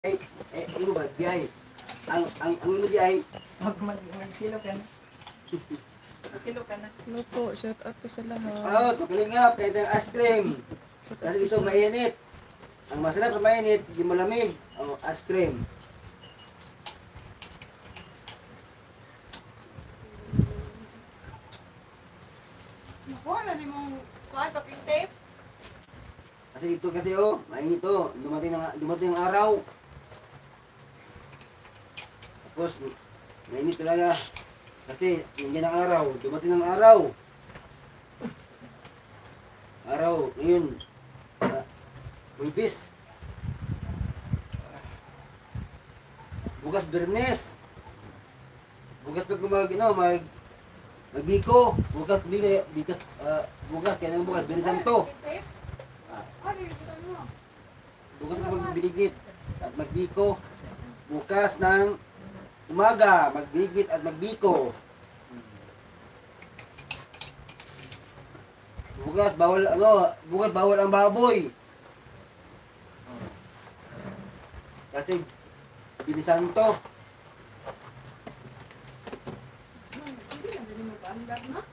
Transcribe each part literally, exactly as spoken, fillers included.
Ay, eh, ano ba, biyahe? Ang, ang, ang ano biyahe? Mag, mag, mag-kilo ka na. Mag-kilo ka na. Hello po, shout out po sa lahat. Oo, oh, pakalingap, kahit ang ice cream. Shout out Kasi po ito sa mainit. Ang masarap sa mainit, yung malamig, ang ice cream. Nakuha na ni mong kuha, packing tape. Kasi ito kasi oh, mainit oh, dumating ang, dumating ang araw. Tapos, mainit talaga. Kasi, nandiyan ang araw, dumating ang araw. Araw, ngayon, uh, Huwebes. Bukas Bernes. Bukas pag mag, ano, mag, magbiko. Bukas, bigas, bigas, uh, bukas, kaya nang bukas, Bernes Santo. Packing tape? Ah, Ano yung kita mo? bukas magbigit at magbiko. Bukas ng umaga, magbigit at magbiko. Bukas bawal ano, bukas bawal ang baboy. Kasi Binisanto. Hindi na, hindi mo paandar na.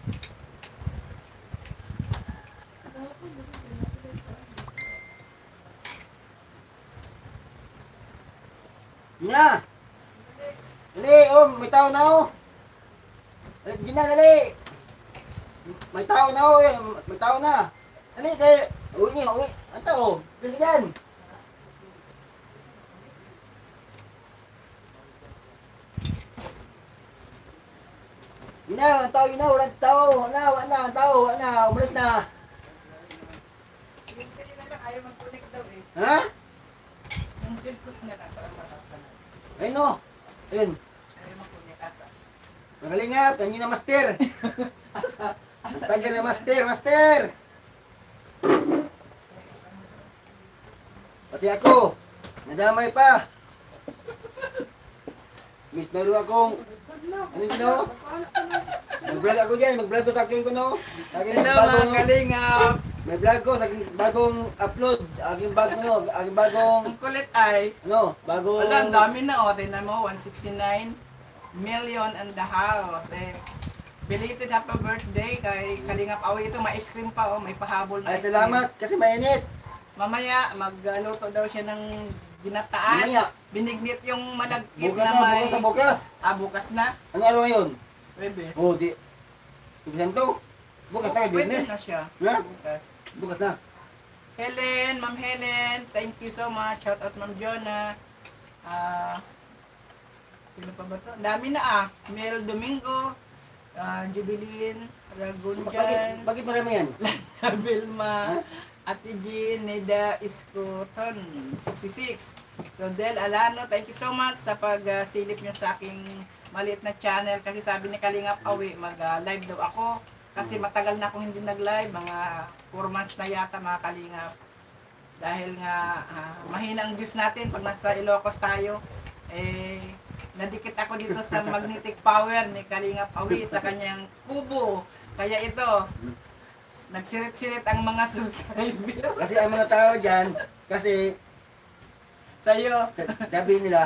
Nya. Dali, oh, may tao na oh. Dali, Gina, dali. May tao na oh, eh. May tao na. Dali, dali. Uwi niyo, uwi. Ang tao, dali yan. Gina, ang tao, Gina, walang tao. Wala, wala, ang tao, wala na, umalis na. Yung sila na lang, ayaw mag-connect daw eh. Ha? Yung cellphone na lang, parang matapos na. Ayun oh. Ayun. Ayaw mag-connect, asa. Magalingap, kanyo na master. Asa, asa. Tagal na master, master. Pati ako, nadamay pa. Miss, meron akong, ano yun no? Mag-vlog ako dyan, mag-vlog ko sa akin ko no. Aking Hello bagong, mga kalingap. may vlog ko sa aking bagong upload. Aking bagong, no, aking bagong, Ang kulit ay, ano, bagong, wala, ang dami na o. Tingnan mo, one sixty-nine million and the house. Eh, belated happy birthday kay Kalingap Awi. Ito, may ice cream pa o. May pahabol na ay ice cream. salamat kasi mainit. Mamaya, magluto daw siya ng ginataan. Mamaya. Binignit yung malagkit Bukas na na, may... bukas na, bukas. Ah, bukas na. Ano araw ngayon? Webes. Oh, di. Tubisan to. Bukas na, Pwede business. na siya. Ha? Bukas. Bukas na. Helen, Ma'am Helen, thank you so much. Shout out Ma'am Jonah. Ah, sino pa ba to? Dami na ah. Mel Domingo, ah, Jubilin, Bakit, Ragunjan, bakit marami yan? Vilma, Ate Jean, Neda Iscoton, sixty-six. Rodel Alano, thank you so much sa pagsilip niyo sa aking maliit na channel. Kasi sabi ni Kalingap Awi, mag-live daw ako. Kasi matagal na akong hindi nag-live, mga four months na yata mga Kalingap. Dahil nga, ah, mahina ang views natin pag nasa Ilocos tayo. Eh, nadikit ako dito sa magnetic power ni Kalingap Awi sa kanyang kubo. Kaya ito, nagsirit-sirit ang mga subscriber. Kasi ang mga tao dyan, kasi Sa'yo, sa- sabi nila,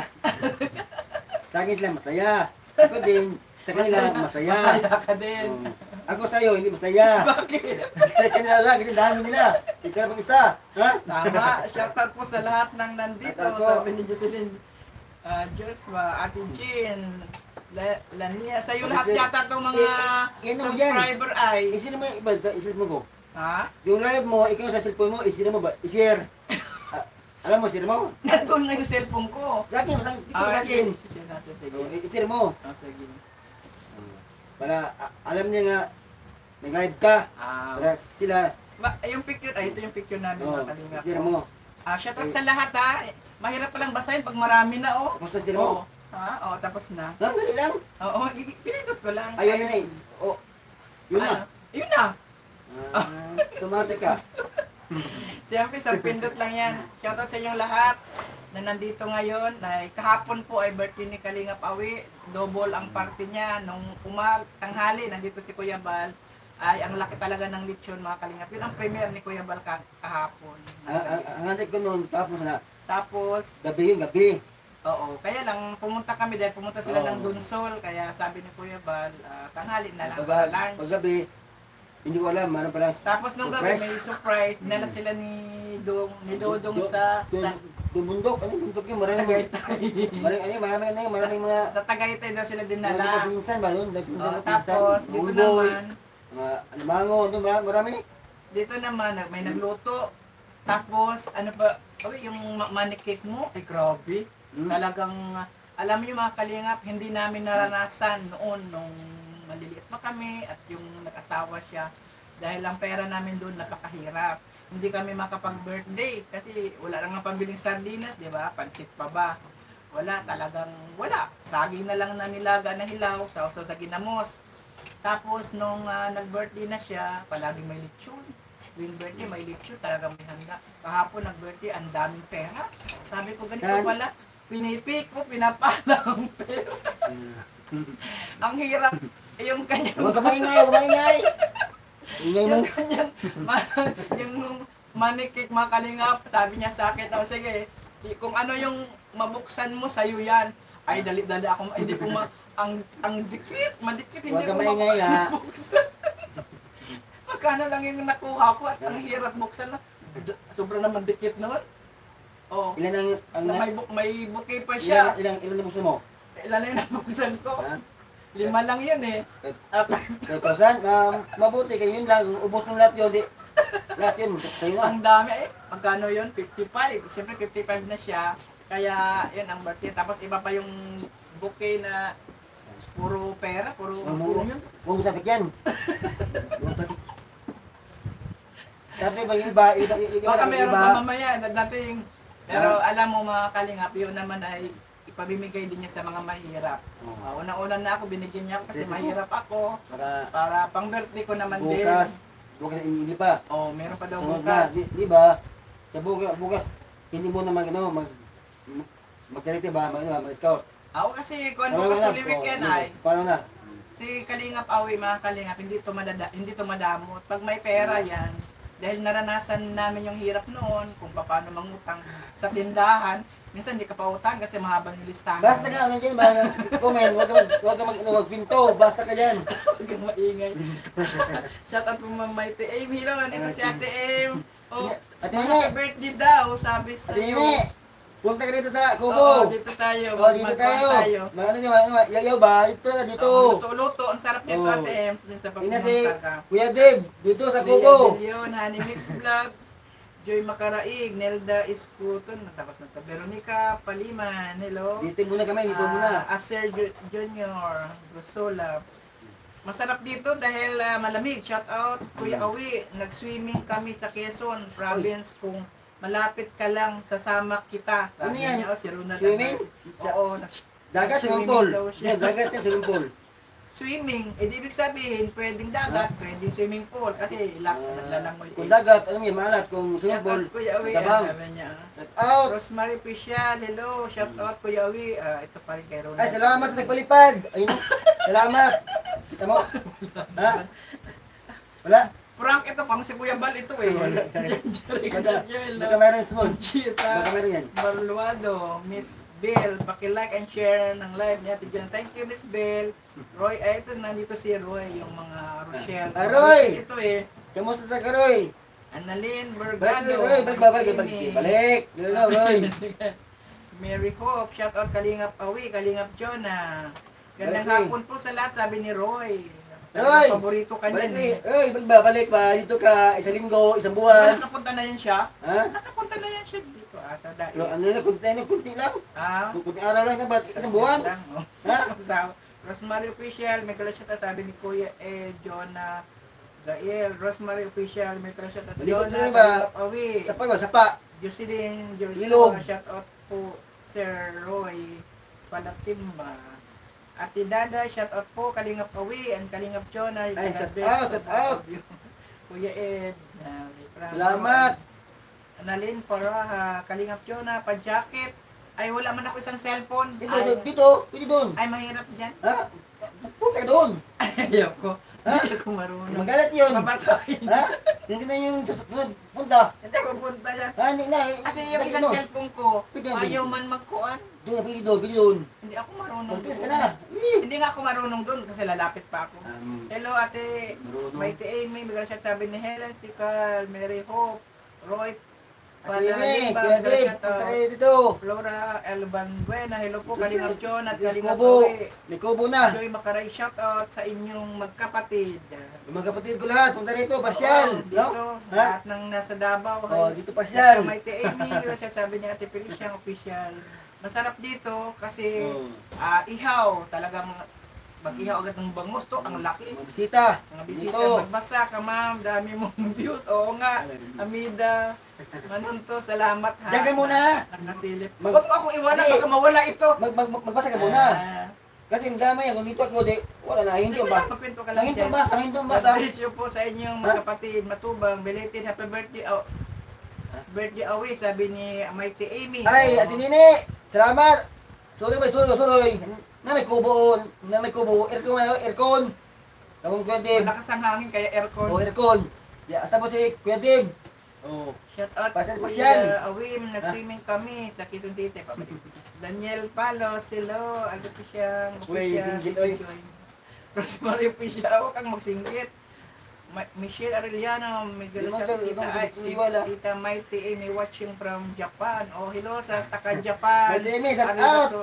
sa akin sila masaya. Ako din, sa kanila masaya. masaya ka din. Um, ako sa'yo, hindi masaya. Bakit? Sa kanila lang, kasi dami nila. Ikaw lang isa. Ha? Tama, shoutout po sa lahat ng nandito. Shoutout po. Sabi ni Jocelyn, uh, Joshua, Ate Jean, La Lania. Sa'yo lahat Kasi- yata itong mga Eh, eh, ano yan? subscriber ay. Isira mo yung iba sa isip mo ko. Ha? Yung live mo, ikaw sa cellphone mo, isira mo ba? I-share. Ah, alam mo, isira mo? Nandun na yung cellphone ko. Sa akin, sa dito sa Ah, akin. share natin. Sige. Oh, isira mo. Ah, sige. Para ah, alam niya nga, may live ka. Ah, Para sila, ba, yung picture, ay ito yung picture namin oh, mga kalingap. isira mo. Ah, shoutout sa lahat ha. Mahirap palang basahin pag marami na oh. Tapos na isira mo. Oo. Ha? Oo, tapos na. Ha, dali lang. Oo, i- pinindot ko lang. Ayun na na eh. Oh, yun na. Ano? Yun na. Ah, tumate ka. Siyempre, sa pindot lang yan. Shoutout sa inyong lahat na nandito ngayon. Ay, kahapon po ay birthday ni Kalingap Awi. Double ang party niya. Nung umag, tanghali, nandito si Kuya Bal. Ay, ang laki talaga ng lechon mga Kalingap. Yun ang premiere ni Kuya Bal kah- kahapon. Ang ang- ang hantik ko noon, tapos na, Tapos, Gabi yun, gabi. oo, kaya lang pumunta kami dahil pumunta sila Oo. ng Dunsol, kaya sabi ni Kuya Bal, ah, tanghali na lang Pag, para lunch. pag gabi, hindi ko alam, ano pala. Tapos nung gabi surprise. may surprise, dinala Mm. sila ni Dong, ni Dodong Do- sa do- sa do- bundok, ano bundok yun? Maraming, Tagaytay. maraming, ano, maraming, ano, maraming mga, Sa Tagaytay daw sila mga dinala. pinsan ba yun? Pinsan, Oh, pinsan, tapos mga dito unggoy, naman, mga alimango, ano ba, marami. dito naman nag- may nagluto. Tapos ano pa, oh, yung ma- money cake mo, ay grabe. Hmm. Talagang, alam niyo mga kalingap, hindi namin naranasan noon nung maliliit pa kami at yung nag-asawa siya. Dahil ang pera namin doon napakahirap. Hindi kami makapag-birthday kasi wala lang ang pambiling sardinas, di ba? Pansit pa ba? Wala, talagang wala. Saging na lang na nilaga na hilaw, sausaw sa ginamos. Tapos nung ah, nag-birthday na siya, palaging may lechon. Tuwing birthday, may lechon, talagang may handa. Kahapon nag-birthday, ang daming pera. Sabi ko, ganito Yan. pala, pinipik ko, pinapala ang pera. Ang hirap, yung kanyang, Huwag ka maingay, huwag maingay. Ingay mo. yung kanyang, ma- yung manikik mga kalingap, sabi niya sa akin, oh, sige, i- kung ano yung mabuksan mo, sa'yo yan. Ay, dali-dali ako, hindi ko ma, ang, ang dikit, madikit, hindi Huwag ka ko maingay, ha? mabuksan. Magkano lang yung nakuha ko at ang hirap buksan na. D- Sobrang naman dikit naman. Oh, Ilan ang, ang, na may, bu- may bouquet pa siya. ilan, ilan, ilan ang gusto mo? Ilan na yung nabuksan ko? Ha? Lima lang yun eh. Ah, Kaya pasan, um, mabuti kayo yun lang, ubos ng lahat yun, di, lahat yun, sa'yo na. ang dami eh. Magkano yun? fifty-five. Siyempre fifty-five na siya. Kaya yun ang birthday. Tapos iba pa yung bouquet na puro pera, puro Huwag mo, puro yun. huwag mo tapik yan. Huwag mo tapik. Dati ba yung iba, iba, iba, iba, Baka iba, meron iba, pa mamaya na dating. Pero alam mo mga kalingap, yun naman ay ipamimigay din niya sa mga mahirap. Oo. Uh, Unang-una na ako, binigyan niya ako kasi Dito. mahirap ako. para Para pang birthday ko naman bukas, din. bukas hindi pa. Oh, meron pa daw Sunod bukas. na, di, di ba? Sa bukas, bukas, hindi mo na mag, ano, mag, magkarite ba, mag, ano, mag-scout. Ako kasi kung Paano bukas na? uli weekend Oh, ay, Paano na? si Kalingap Awi, mga Kalingap, hindi to, madada, hindi to madamot. Pag may pera yan, dahil naranasan namin yung hirap noon, kung paano mangutang sa tindahan, minsan hindi ka pa utang kasi mahaba yung listahan. Basta ka, ano dyan ba, comment, huwag ka mag, huwag ka mag, ano, huwag pinto, basta ka dyan. Huwag kang maingay. Shout out po Mamay T. Aim, hello, nandito si Ate Aim. Oh, Ate mga Nene. happy birthday daw, sabi sa Ate Nene, punta ka dito sa Oo, Kubo. dito tayo. Oh, dito Magkuhan tayo. tayo. Mga ano nyo, ano, yayaw ba? Ito na, dito. Oh, luto-luto. Ang sarap nito, Oh. Ate Em. Sabihin sa Tingnan si pagpumunta ka. Kuya Dave, dito sa Lea Kubo. Billion, Honey Mix Vlog, Joy Macaraig, Nelda Iscuton, tapos na to. Veronica Paliman, hello. Dito muna kami, dito muna. Ah, Acer Ju- Junior, Gustola. Masarap dito dahil ah, malamig. Shout out, Kuya Awi. Nag-swimming kami sa Quezon Province. Kung malapit ka lang, sasama kita. Ano Sabi yan? niya, oh, si Ronald. Swimming? Oo. nag- Dagat, swimming Swimming pool. daw siya. Yan, dagat yan, swimming pool. Swimming, eh di ibig sabihin, pwedeng dagat, pwedeng swimming pool. Kasi lak, Ah, naglalangoy. kung dagat, alam mo yan, maalat. Kung Shout swimming pool, out, Kuya Awi. tabang. ah, Sabi niya. Shout out. Rosemary Picial, hello. Shout out, Kuya Awi. Ah, ito pa rin kay Ronald. Ay, salamat sa nagpalipad. Ayun, salamat. Kita mo? Ha? Wala? Prank ito, pang si Kuya Bal ito eh. Jerry Baka, Gadjel, baka meron small. Conchita, Baka meron yan. Barluado, Miss Bell, paki-like and share ng live niya. Tignan. Thank you, Miss Bell. Roy, ay ito, nandito si Roy, yung mga Rochelle. Ah, Roy! Ito eh. Kamusta sa Karoy? Annalyn Balik, Bergado. Roy, balik, balik, balik, balik. Balik. Lalo, Roy. Mary Hope, shout out Kalingap Awi, Kalingap Jonah. Gandang Balik, hapon po sa lahat, sabi ni Roy. Roy! Paborito ka Balik, niyan eh. Roy. Balik ba? Balik ba? Dito ka, isang linggo, isang buwan. Nakapunta na yan siya? Ha? Nakapunta na yan siya dito. Ah, sa Pero daig. ano na, kunti na, kunti lang. Ah, Kunti araw lang na ba? Isang buwan? lang, oh. Ha? Sa Rosemary Official, may kala siya sabi ni Kuya eh, Jonah Gael. Rosemary Official, may kala siya Malikot Jonah na ba? Kalingap Awi. Sapa ba? Sapa. Jocelyn, Ilog. Joshua, shout out po Sir Roy Palatimba. Ate Dada, shout out po Kalingap Awi and Kalingap Jonah. Ay, God shout bless out, to shout both out. of you. Kuya Ed, uh, may pramo. Salamat. Annalyn Paraha, Kalingap Jonah, pa-jacket. Ay, wala man ako isang cellphone. Dito, Ay, dito, dito, dito doon. ay mahirap dyan. Ha? Punta ka doon. Ayaw ko. Hindi ako marunong. Magalit yun. Babasahin. Ha? Hindi na yung susunod. Punta. Hindi ko punta yan. Ha, hindi na. Kasi yung isang cellphone ko, Pwede ba ayaw yun? man magkuhan. Doon, pili doon, pili doon. Hindi ako marunong. Magtis ka doon. na. Eh. Hindi nga ako marunong doon kasi lalapit pa ako. Um, Hello ate, Marunong. Mighty Amy, bigla siya sabi ni Helen, si Carl, Mary Hope, Roy, Ate Amy, Limba, Kuya bigla Dave, siya to. punta kayo dito. Flora Elban Buena, hello po, Kalingap John at Diyos Kalingap Kubo. Awi. May kubo na. Joy Makaray, shout out sa inyong magkapatid. Yung mga kapatid ko lahat, punta rito, pasyal. Oo, dito, No? Ha? lahat ng nasa Davao. Oh, dito pasyal. Sa Mighty Amy, bigla siya sabi ni Ate Felicia, official. Masarap dito kasi Oh. ah, ihaw, talagang mag-ihaw agad ng bangus to, ang laki. Mga bisita. Mga bisita, Dito. magbasa ka ma'am, dami mong views. Oo nga, Amida, Manunto, salamat ha. Diyan ka muna. Nakasilip. Mag- Huwag mo akong iwanan, Hindi. baka mawala ito. Mag, mag, mag- magbasa ka muna. Ah, Kasi ang dama yan, kung dito ako, di, wala na, hindi sige ba? lang, magkwento ka lang Hindi dyan. basa, hindi basa. God bless you po sa inyong mga kapatid, matubang, belated happy birthday, oh, birthday away, sabi ni Mighty Amy. Ay, Oo. Ate Nini, salamat. Suloy ba, suloy, suloy. Na may kubo, na may kubo, aircon, aircon. Tawang Kuya Dave. Malakas ang hangin, kaya aircon. Oh, aircon. Ya, tapos si Kuya Dave. Oh. Shout out Pasyal, Kuya pasyal. Awim, nag-swimming kami sa Quezon City. Daniel Palos, hello. Agad ko siyang Uy, singgit, oy. Rosemary Official, huwag kang magsinggit. Ma- Michelle Arellano, Miguel Limang siya, ka- tita, itong ay, tuliwala. tita Mighty Amy watching from Japan. Oh, hello sa Taka Japan. Mighty Amy, shout Arigato.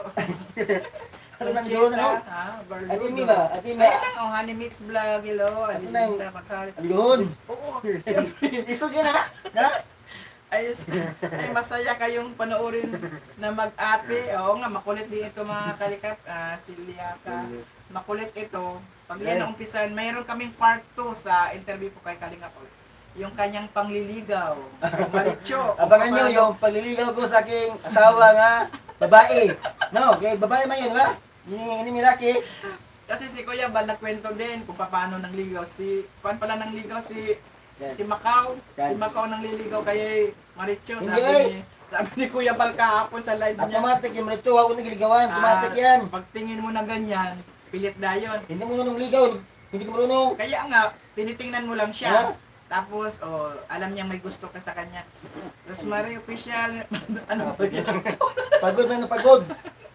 Ano nang doon, ano? Ha, Barludo. Ate Amy ba? Ate Amy. Ayun lang, oh, Honey Mix Vlog, hello. Ano na yung- Alita Makari. Ano yun? Oo, Iso yun, ha? Ha? ayos. Ay, masaya kayong panoorin na mag-ate. Oo nga, makulit din ito mga kalikap. Ah, si Liaka. Makulit ito. Pag yan ang umpisan, mayroon kaming part two sa interview ko kay Kalingap. Yung kanyang pangliligaw. Maricho. Abangan nyo yung paliligaw ko sa aking asawa nga, babae. No, kay babae man yun, ba? Hindi ni laki. Kasi si Kuya Bal nagkwento din kung paano nang ligaw. Si, paano pala nang ligaw si Yan. si Macau. Si Yan. Macau nang liligaw kay Maricho. Hindi, Sabi eh. ni, sabi ni Kuya Bal kahapon sa live niya. Automatic yung rito, ako nagiligawan, automatic yan. Ah, pagtingin mo na ganyan, pilit na yun. Hindi mo nung ligaw, hindi ko marunong. Kaya nga, tinitingnan mo lang Ha? siya. Tapos, oh, alam niya may gusto ka sa kanya. Rosemary Official, ano ba yan? Pagod na napagod.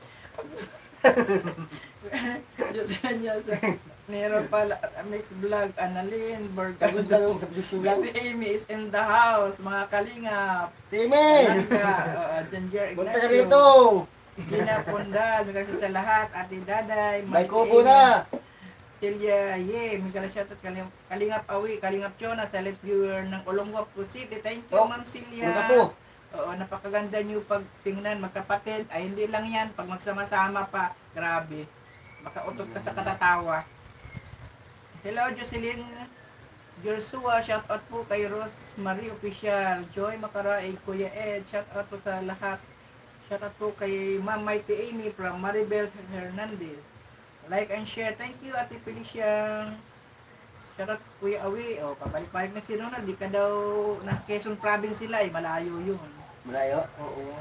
Diyos niya sa Nero pala, mixed vlog, Annalyn, Pagod na Bergado. lang sa position lang. Mighty Amy is in the house, mga kalingap. Timmy! Blanca, uh, Ginger Punta ka Ignacio. rito! Gina Pundal, magkasi sa lahat, Ate Daday, May Mighty kubo Amy, na! Celia, ye, may galang shoutout, Kalingap, Kalingap Awi, Kalingap Chona, silent viewer ng Olongapo City. Thank you, Oh, Ma'am Celia. Punta po! Oo, napakaganda niyo pag tingnan, magkapatid. Ay, hindi lang yan, pag magsama-sama pa, grabe. Makautot ka sa katatawa. Hello, Jocelyn Joshua, shoutout po kay Rosemary Official, Joy Makaraig, Kuya Ed, shoutout po sa lahat. Shoutout po kay Ma'am Mighty Amy from Maribel Hernandez. Like and share. Thank you, Ate Felicia. Shoutout Kuya Awi. O, papalik-balik na si Ronald. Di ka daw na Quezon Province sila eh. Malayo yun. Malayo. Oo.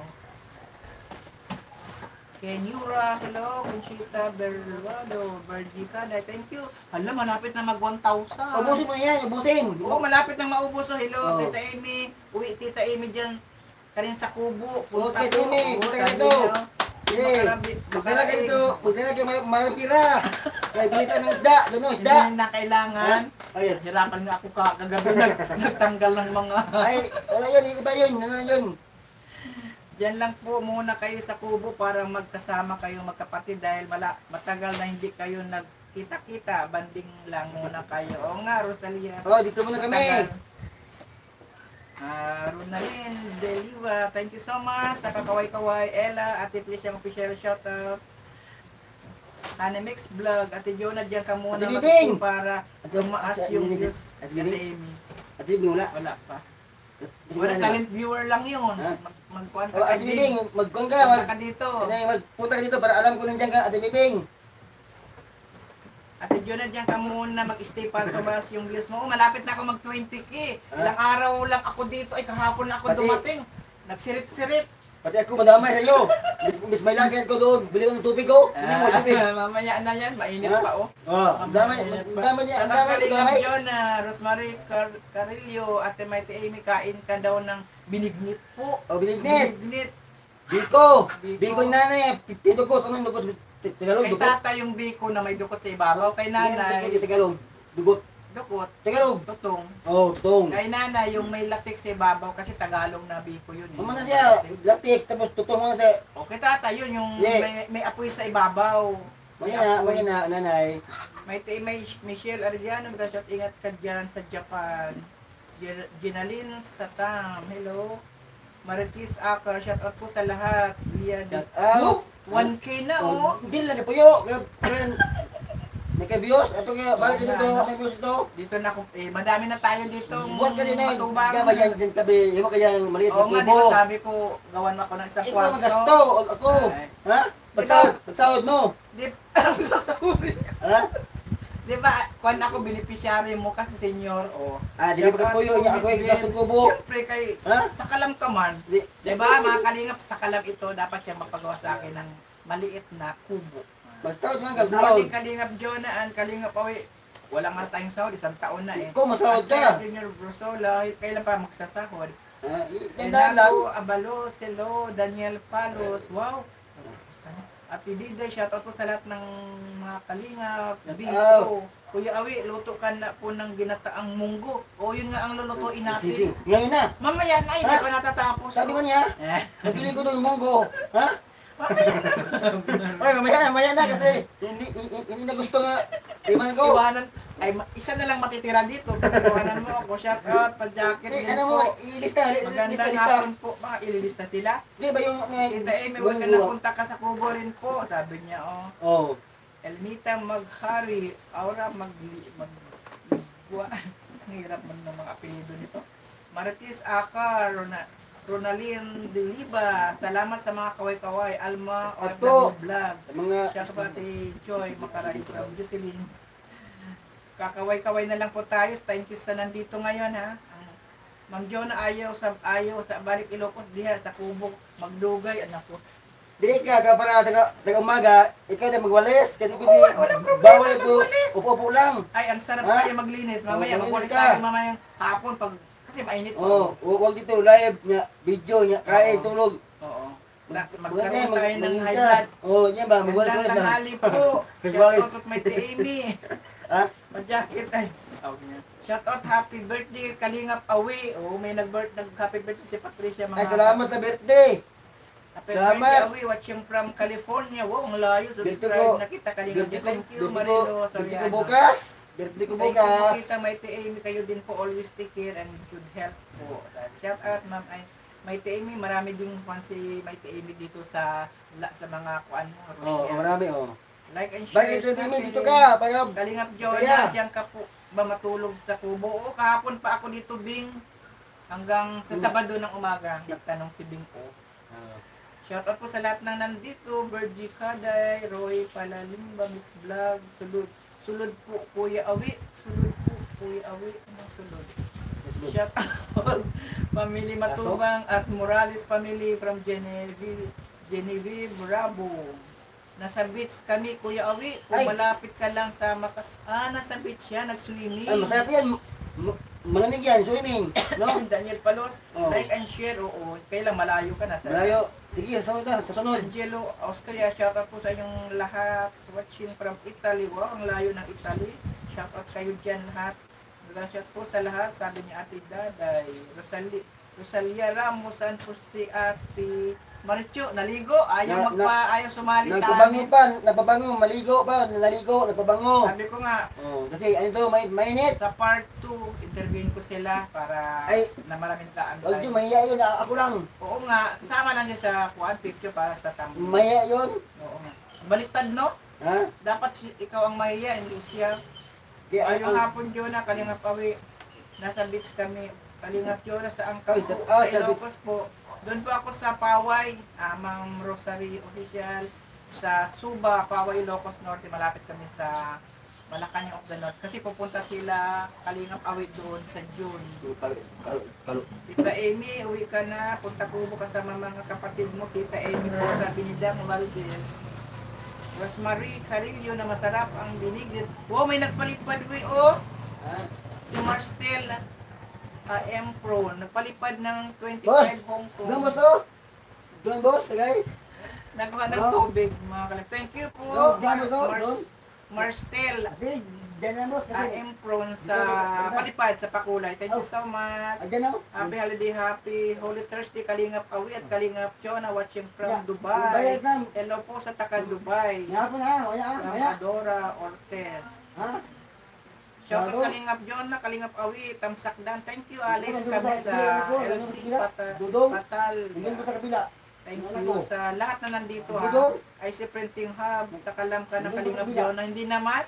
Kenyura, hello. Conchita Berluado, Bergicada. Thank you. Hala, malapit na mag one thousand. Ubusin mo na yan, ubusin! Oo, malapit na maubos. So, hello, Oh. Tita Amy. Uwi, Tita Amy dyan. Karin sa Kubo. Okay, po. Amy, Oo, punta sabi ka dito. niya, Eh, Makarabi- magdala ka makaraig. dito, magdala ka may malapira. Kaya bilita ng isda, doon ang isda. Hindi na kailangan. Ayun. Hirapan nga ako ka- kagabi nag, nagtanggal ng mga... Ay, ano yun, iba yun, ano yun. Diyan lang po muna kayo sa Kubo para magkasama kayo magkapatid dahil mala, matagal na hindi kayo nagkita-kita. Banding lang muna kayo. Oo nga, Rosalia. Oh, dito muna kami. Matagal. Ah, Ronalyn Deliva, thank you so much sa kakaway-kaway. Ella, Ate Felicia official shoutout. Hanemix Vlog, Ate Jonah, diyan ka muna Ate Bibing! mag- para tumaas Ate yung Bibing. views. Ate Ate Bibing. Amy, Ate Bibing, wala. wala pa. Ate Wala, Bibing, silent viewer lang yun. Ha? Mag magkuhan Oh, ka Ate Bibing, magkuhan ka, Punta mag, ka dito. Kanay, magpunta ka dito para alam ko nandiyan ka, Ate Bibing. Ate Jonah, diyan ka muna mag-stay para tumaas yung views mo. Oh, malapit na ako mag twenty K. Ha? Ilang araw lang ako dito. Ay, kahapon na ako Pati- dumating. Nagsirit-sirit. Pati ako madamay sa iyo. Miss may lagyan ko doon. Bili ko ng tubig ko. Hindi mo tubig. Ah, mamaya na yan, mainit Ha? pa oh. Oh, ang damay. Mamaya Ang pa. damay niya. Ang Sa damay. Ang Kalingap damay. yun, ah, Rosemary Car- Carillo, Ate Mighty Amy, kain ka daw ng binignit po. Oh, binignit. Binignit. Biko. Biko. Biko yung nanay. Pinukot. Anong dukot? Tagalog, Kay dukot. tata yung biko na may dukot sa ibabaw. Kay nanay, Tagalog. Dukot. dukot, Tagalog. tutong. Oh, tong. Kay nanay, yung may latik sa ibabaw kasi Tagalog na biko yun. eh. Mama na siya. Latik. Tapos tutong mo na siya. O kay tata, yun yung Yeah. may, may apoy sa ibabaw. May Maya na. apoy. Maya na. Nanay. May tay may Michelle Arellano, shot ingat ka dyan sa Japan. Gin- Ginalyn Satam, hello. Maritis Akar, shout out po sa lahat. Lia Shout out. one K na oh. Hindi lang puyo. Kaya kaya nagka-bios. Ito kaya balik dito. May bios ito. Dito na ko, eh, madami na tayo dito. Buat ka din eh. matubang. Ikaw ba yan din tabi? Imo kaya maliit na Oo nga, di tubo. ba sabi ko, gawan mo ako ng isang Ikaw kwarto. magasto. Ako. Ay. Ha? Pagsahod. Pagsahod mo. Di anong sasabihin? Ha? Di ba, kung ako beneficiary mo kasi senior, o. Ah, di ba puyo niya ako yung gasto kubo? Siyempre, kay, Ha? sa kalam ka man. Di. Di ba, mga kalingap, sa kalam ito, dapat siya magpagawa sa akin ng maliit na kubo. Pagsahod nga Sabi gagsahod. ni Kalingap Jonaan, Kalingap Awi, wala nga tayong sahod, isang taon na eh. Ikaw masahod ka. Kasi Junior Brusola, kailan pa magsasahod? Ah, ganda lang. Renato Abalo, Selo, Daniel Palos, wow. At Diday, shoutout po sa lahat ng mga kalingap, Biko. Kuya Awi, luto ka na po ng ginataang munggo. O yun nga ang lulutuin Sisi. natin. Ngayon na. Mamaya na, hindi Ha? ko natatapos. Sabi ko niya, Eh, nabili ko doon munggo. Ha? mamaya na. Ay, mamaya na, mamaya na kasi hindi hindi, hindi na gusto nga iman ko. Iwanan, ay ma- isa na lang matitira dito. Pag-iwanan mo ako, shoutout, pa-jacket Eh, din ano mo, po. ilista, ilista, Magandang ilista. hapon po, baka ililista sila. Di ba yung nga, Tita Amy, huwag ka na punta ka sa kubo rin po. Sabi niya, oh. Oh. Elmita Maghari, Aura Mag... mag Gwa. Ang hirap man ng mga apelido nito. Maritis Aka, Rona, Ronalyn Deliba, salamat sa mga kaway-kaway. Alma, At O F W po, Vlog. sa mga Siya sa pati Joy, Makaray from Jocelyn. Kakaway-kaway na lang po tayo. Thank you sa nandito ngayon ha. Ang Ma'am Jonah ayaw sa ayaw sa balik Ilocos diha sa Kubok magdugay anak ko. Dili ka ka para taga taga umaga, ikaw na magwalis, kasi Oo, walang problema bawal ko. magwalis. Upo-upo lang. Ay ang sarap Ha? kaya maglinis. Mamaya Oh, magwalis maglinis ka. tayo mamaya hapon pag kasi mainit. Oh, hu- huwag dito live nya, video nya, kain Oo. tulog. Oo. Na- Mag- Magkaroon mag- tayo ng mag- high ka. blood. Oh, nya ba magwalis Magandang na. tanghali po. Magwalis. Shout out may Amy. Ha? Mag-jacket ay. Shout out happy birthday Kalingap Awi. Oh, may nag-birth nag-happy birthday si Patricia mga. Ay, salamat sa birthday. Happy Salamat. birthday Awi watching from California. Wow, ang layo. Birthday Subscribe ko. na kita Kalingap. Birthday ko, Thank you birthday ko, Marilo birthday ko Soriano. bukas. Birthday ko Thank you bukas. kita Mighty Amy. Kayo din po always take care and good health po. Shout out ma'am ay Mighty Amy. Marami ding fan si Mighty Amy dito sa la, sa mga kuan mo. Oh, marami oh. Like and share. Bakit ito Stop dito feeling. ka? Para Kalingap Saya. Jonah, diyan ka po ba matulog sa kubo? Oo, kahapon pa ako dito, Bing. Hanggang sa Sabado ng umaga, nagtanong si Bing po. Ah, Shoutout po sa lahat ng nandito, Bergie Kaday, Roy Palalimba, Mix Vlog, Sulod. Sulod po, Kuya Awi. Sulod po, Kuya Awi. Anong sulod? Shoutout, Family Matubang at Morales Family from Genevieve, Genevieve, Bravo. Nasa beach kami, Kuya Awi. Kung Ay. malapit ka lang sa Maka... Ah, nasa beach siya, nag-swimming. Ay, masarap yan. M- Malamig yan, swimming. No? Daniel Palos, Oh. like and share, oo. Kailang malayo ka na sa... Malayo. Sige, sa sunod na, sa sunod. Angelo, Austria, shoutout po sa inyong lahat. Watching from Italy. Wow, ang layo ng Italy. Shoutout kayo dyan lahat. Shout po sa lahat. Sabi ni Ate Daday. Rosali, Rosalia Ramos, saan po si Ate Maricho? Naligo? Ayaw Na- magpa, ayaw sumali sa Nagpabango amin. pa, nagpabango, maligo pa, naligo, nagpabango. Sabi ko nga, Oh, kasi ano to, may mainit. sa part two, interviewin ko sila para Ay. na maraming kaan Huwag yun, tayo. mahiya yun, ah, ako lang. Oo nga, kasama lang yun sa kuan picture para sa tambo. Mahiya yun. Oo nga. Baliktad, no? Ha? Dapat si, ikaw ang mahiya, hindi siya. Kaya, Ay, yung ang- hapon, Jonah, Kalingap Awi. Nasa beach kami. Kalingap Jonah sa Angka Ay, po. sa- Sa ah, sa Ilocos po. Doon po ako sa Paway. Ah, Ma'am Rosary Official. Sa Suba, Paway, Ilocos Norte. Malapit kami sa Malacanang of the North. Kasi pupunta sila Kalingap Awit doon sa June. Kalo, kalo, kalo. Tita Amy, uwi ka na. Punta Kubo kasama mga kapatid mo. Tita Amy po sa Binidang Valdez. Rosemary Carillo na masarap ang binig. Wow, may nagpalipad we, oh! Ha? Si Marstel uh, M Pro. Nagpalipad ng Boss! twenty-five Hong Kong. Doon, boss, oh! Doon, boss, tagay. Nagkuha ng No. tubig, mga kalap. Thank you po, No, dyan, no, Mars, doon. Marstel Kasi, dyan na, boss. uh, Kasi, M Pro sa palipad sa Pakulay. Thank you so much. ah, dyan, oh. Happy holiday, happy Holy Thursday, Kalingap Awi at Kalingap Chona watching from Yeah, Dubai. bayad na. Hello po sa taga Dubai. Nga po na, wala, From wala. Adora Ortez. Ha? Shout out Bago. Kalingap Jona, Kalingap Awi, Tamsakdan. Thank you Alice Doon, doon, doon, Camila, doon, L C doon, Pata- Dudong. Patal. Doon po sa kabila. Thank Wala you po. sa lahat na nandito ha. Dudong. I C Printing Hub, sa Kalam ka ng Dudong, Kalingap kabila. Jona. Hindi naman.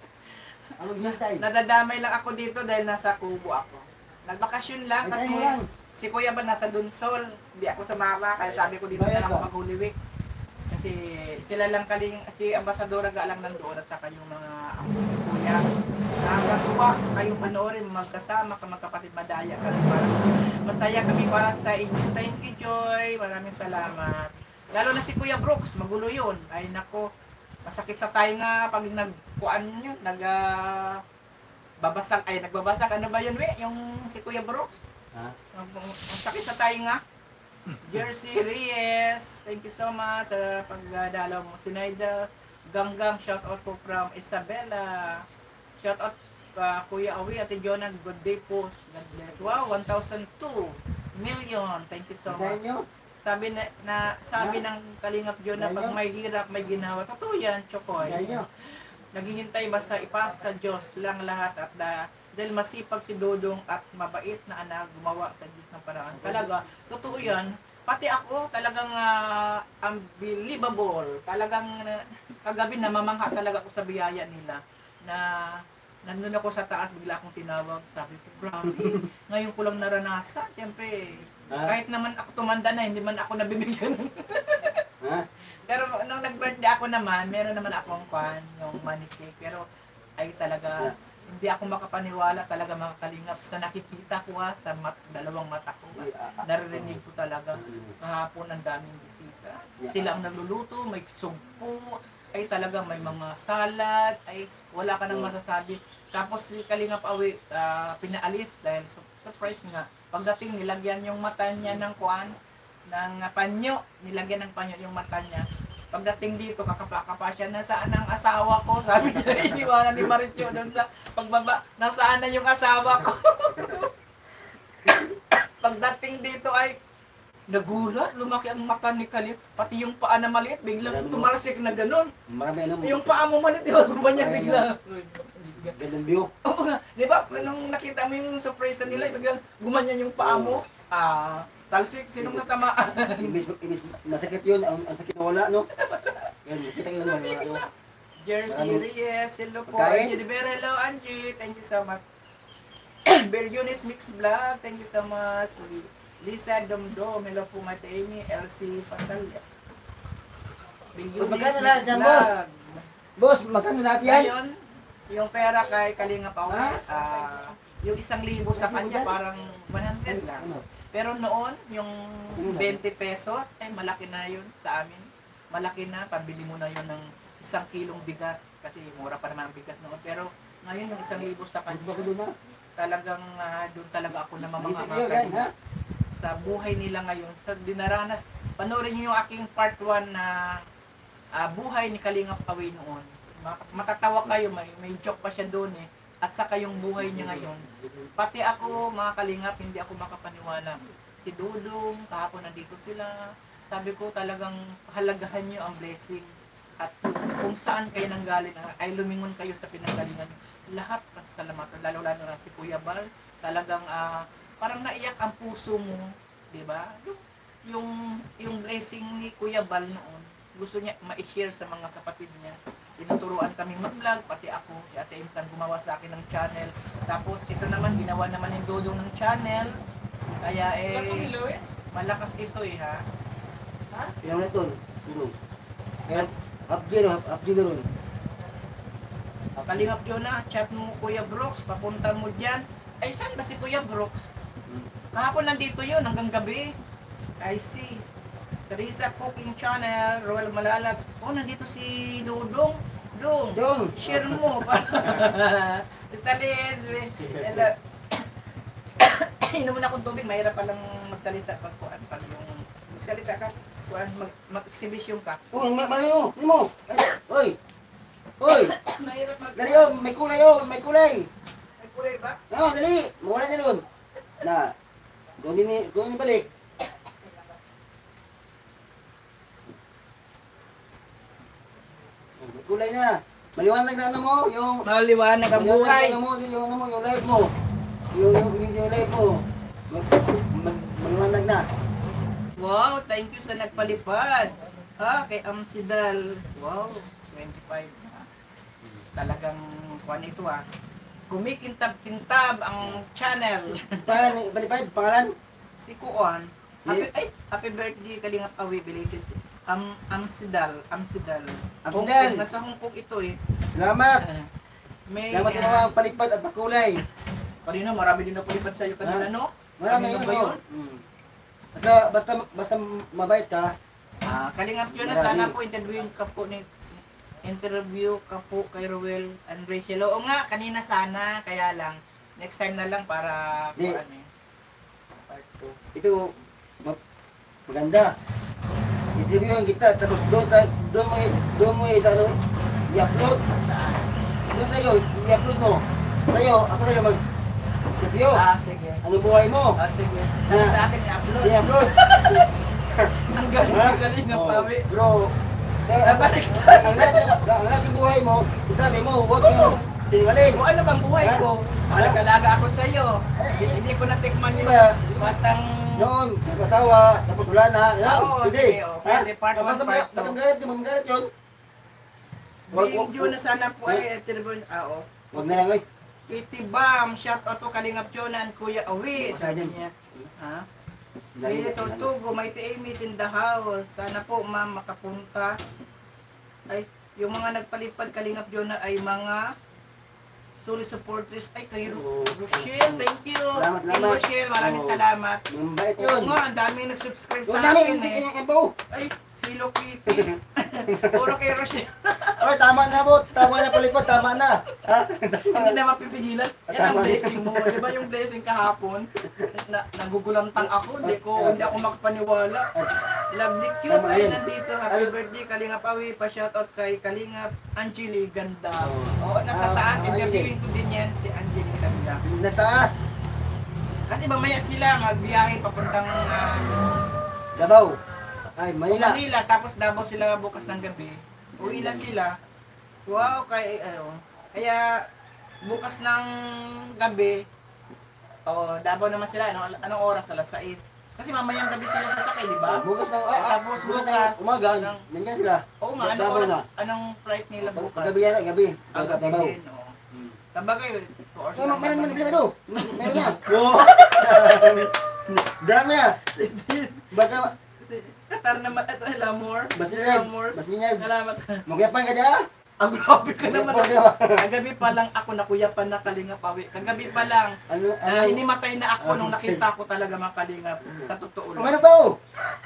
Anong hintay? Nadadamay lang ako dito dahil nasa Kubo ako. Nagbakasyon lang Ay, kasi tayo lang. si Kuya ba nasa Dunsol. Hindi ako sumama kaya sabi ko dito na Bayad lang ako ba? mag-Holy Week. Kasi sila lang kaling, si Ambasadora ga lang nandoon at saka yung mga ang kuya. Nakakatuwa kayong panoorin, magkasama ka magkapatid, madaya ka. Para, masaya kami para sa inyo. Thank you, Joy. Maraming salamat. Lalo na si Kuya Brooks, magulo yun. Ay nako, masakit sa tayo nga pag nagkuan nyo, nag uh, babasag, ay nagbabasag, ano ba yun we? Yung si Kuya Brooks? Ha? Ang sakit sa tayo nga. Jersey Reyes, thank you so much sa pagdalaw mo. Sinaida Ganggang, shout out po from Isabela. Shout out uh, Kuya Awi, Ate Jonah, good day po. God bless. Wow, one thousand two million. Thank you so Hintayin much. nyo. Sabi na, na sabi ng Kalingap Jonah, pag may hirap, may ginawa. Totoo yan, Chokoy. Hintayin nyo. Naghihintay basta ipasa sa Diyos lang lahat at da, dahil masipag si Dodong at mabait na anak gumawa sa Diyos ng paraan. Talaga, totoo yan. Pati ako, talagang uh, unbelievable. Talagang uh, kagabi namamangha talaga ako sa biyaya nila na nandun ako sa taas, bigla akong tinawag. Sabi ko, grabe, ngayon ko lang naranasan. Siyempre, Ha? kahit naman ako tumanda na, hindi man ako nabibigyan ng Ha? pero nung nag-birthday ako naman, meron naman akong kwan, yung money cake. Pero ay talaga, hindi ako makapaniwala talaga mga kalingap sa nakikita ko ha, sa mat, dalawang mata ko. Naririnig ko talaga. Kahapon ang daming bisita. Sila ang nagluluto, may sugpo, ay talaga may mga salad, ay wala ka nang masasabi. Tapos si Kalingap Awi, ah, pinaalis dahil su- surprise nga. Pagdating nilagyan yung mata niya ng kuan, ng panyo, nilagyan ng panyo yung mata niya. Pagdating dito, kakapa-kapa siya, nasaan ang asawa ko? Sabi niya, iniwanan ni Maritio doon sa pagbaba, nasaan na yung asawa ko? Pagdating dito ay, nagulat, lumaki ang mata ni Kalip, pati yung paa na maliit, biglang tumalsik na ganun. Marami ano mo. Yung paa mo maliit, di ba, gumanyan bigla. Gandang view. Oo nga, di ba, nung nakita mo yung surprise nila, biglang gumanyan yung paa mo, ah, talsik, sinong natamaan? Ibis, ibis, masakit yun. Ang, ang sakit na wala, no? Yan, kita ko yun. Ano, ano. Jersey Ano? Reyes, hello po. Pagkain? Angie Rivera, hello Angie, thank you so much. Bellionis Mix Vlog, thank you so much. Lisa Domdom, hello po Mate Amy, L C Patalya. Bellionis Magkano Mix lahat yan, Vlog. boss? Boss, magkano lahat yan? Ngayon, yung pera kay Kalinga Pao, Ha? ah, yung isang libo sa Isang libo kanya yan? parang one hundred lang. Ano? Pero noon, yung twenty pesos, ay malaki na yun sa amin. Malaki na, pabili mo na yun ng isang kilong bigas. Kasi mura pa naman ang bigas noon. Pero ngayon, yung isang libo sa Pagod kanya, ba ko doon, ha? talagang ah, doon talaga ako Dito namamangha yun, yan, ha? sa buhay nila ngayon. Sa dinaranas, panoorin niyo yung aking part one na ah, buhay ni Kalingap Awi noon. Ma- Matatawa kayo, may, may joke pa siya doon eh. At saka yung buhay niya ngayon. Pati ako, mga Kalingap, hindi ako makapaniwala. Si Dudong, kahapon nandito sila. Sabi ko talagang halagahan niyo ang blessing. At kung saan kayo nanggaling, ay lumingon kayo sa pinanggalingan. Lahat pasalamatan, lalo-lalo na si Kuya Bal. Talagang ah, parang naiyak ang puso mo, di ba? Yung, yung, yung blessing ni Kuya Bal noon, gusto niya ma-share sa mga kapatid niya. Tinuturuan kami mag-vlog, pati ako, si Ate Imsan gumawa sa akin ng channel. Tapos ito naman, ginawa naman ni Dodong ng channel. Kaya eh, malakas ito eh ha. Ilang na ito? Dudong. Kaya, updi, no? Updi na ron. O Kalingap Jonah, chat mo Kuya Brooks, papunta mo dyan. Ay, saan ba si Kuya Brooks? Kahapon nandito yun, hanggang gabi. I see. Teresa Cooking Channel, Royal Malalag. Oh, nandito si Dudong. Dong, Dong. share mo. Tita Liz, hello. Inom na akong tubig, mahirap palang magsalita pag kuan, pag yung magsalita ka, kuan, mag, mag-exhibition ka. Oh, may mayo, ni mo. Oy. Oy. Mahirap mag... Dali oh, may kulay oh, may kulay. Ay, kulay ba? Oh, dali. Mawala na doon. Na. Doon din, doon din balik. Oh, may kulay na. Maliwanag na ano mo, yung Maliwanag ang buhay. Ano mo, yung ano mo, yung live mo. Yung yung yung, yung live mo. Mag, mag, maliwanag na. Wow, thank you sa nagpalipad. Ha, kay Amsidal. Wow, twenty-five na. Talagang kuan ito ah. Kumikintab-kintab ang channel. Pangalan, balipad, pangalan? Si Kuan. Happy, Yeah. ay, happy birthday Kalingap Awi, belated. Am Amsidal, Amsidal. Amsidal. Hong- Nasa Hong Kong ito eh. Salamat. Ah, may Salamat sa ah, mga palipad at makulay. kanina marami din na pulipad sa iyo kanina, Ah, no? Marami Kanina yun, ba no? Hmm. Basta, basta, basta mabait ka. Ah, Kalingap yun na Marami. sana po interviewin ka po ni interview ka po kay Ruel and Rachel. Oo nga, kanina sana, kaya lang next time na lang para Di. ano eh. Part two. Ito, ma- maganda. Interviewin kita, tapos doon sa, doon mo, doon mo, sa ano, i-upload. Doon sa'yo, i-upload mo. Sa'yo, ako sa'yo mag-interview. Ah, sige. Ano buhay mo? Ah, sige. Ah. Sa akin i-upload. I-upload. Ang galing, Ha? ang galing ng Oh, pawi. Bro, sa, Nabalik. ang lahat, ang lahat ng buhay mo, sabi mo, huwag kang tingalin. Kung ano bang buhay Ha? ko, malagalaga ako sa iyo. Hindi ko natikman yung Diba? batang... Noon, nag-asawa, tapos wala na. Yan, Oo, pwede. sige, oh, pwede, part one, Basta part two. batang galit, di mo magalit yun. Wag- Yung wag- June na sana po ay interview. Ah, oh. Huwag na lang, oy. Kitty Bam, shout out to Kalingap Jonah and Kuya Awi. Basta Sabi yan. niya. Ha? Dali, May dali. Tortugo, may Ami's in the house. Sana po ma'am makapunta. Ay, yung mga nagpalipad Kalingap Jonah ay mga solid supporters. Ay, kay Ro- Oo. Rochelle, thank you. Salamat, Kay salamat. Rochelle, maraming Oo. salamat. Yung bait Oo yun. nga, ang daming nag-subscribe Yung sa dami, akin hindi eh. kanyang embo. Ay, Hello Kitty. Puro kay Rochelle. Oy, tama na po. Tama na palipad, tama na. Ha? Hindi na mapipigilan. Yan ang Tama. blessing mo. Di ba yung blessing kahapon? Na, nagugulantang ako. Hindi ko, hindi ako makapaniwala. Lovely cute. Tama Ay, yun. nandito. Happy Ay. birthday, Kalingap Awi. Pa-shoutout kay Kalingap Angeli Ganda. Oo. Oo, nasa Ah, taas. ah, Interviewin ko din yan si Angeli Ganda. Nataas. Kasi mamaya sila magbiyahe papuntang ah, Davao. Ay, Manila. Manila. Tapos Davao sila bukas ng gabi. Uwi na sila. Wow, kay ano. Kaya bukas ng gabi, oh, Davao naman sila. Anong, anong oras? Alas sais. Kasi mamayang gabi sila sasakay, di ba? Bukas na, ay, ah, Tapos bukas na bukas, umaga. ng- Nandiyan sila. Oo nga, anong Davao oras? na. Anong flight nila bukas? Gabi yan, gabi. Ah, gabi Davao. din, oo. Tabagay, two hours Oh, lang meron naman. mo naglima to. Meron na. Oo. Dami ah. Baka, Qatar naman at Lamor. Basinyag. Lamor. Basinyag. Salamat. magyapan ka dyan. Ang grabe ka naman. Magyapan ka. Kagabi pa lang ako nakuyapan na Kalingap Awi. Kagabi pa lang. Ano, ano? Ah, hinimatay na ako nung nakita ko talaga mga Kalingap. Sa totoo Oh, lang. meron pa oh.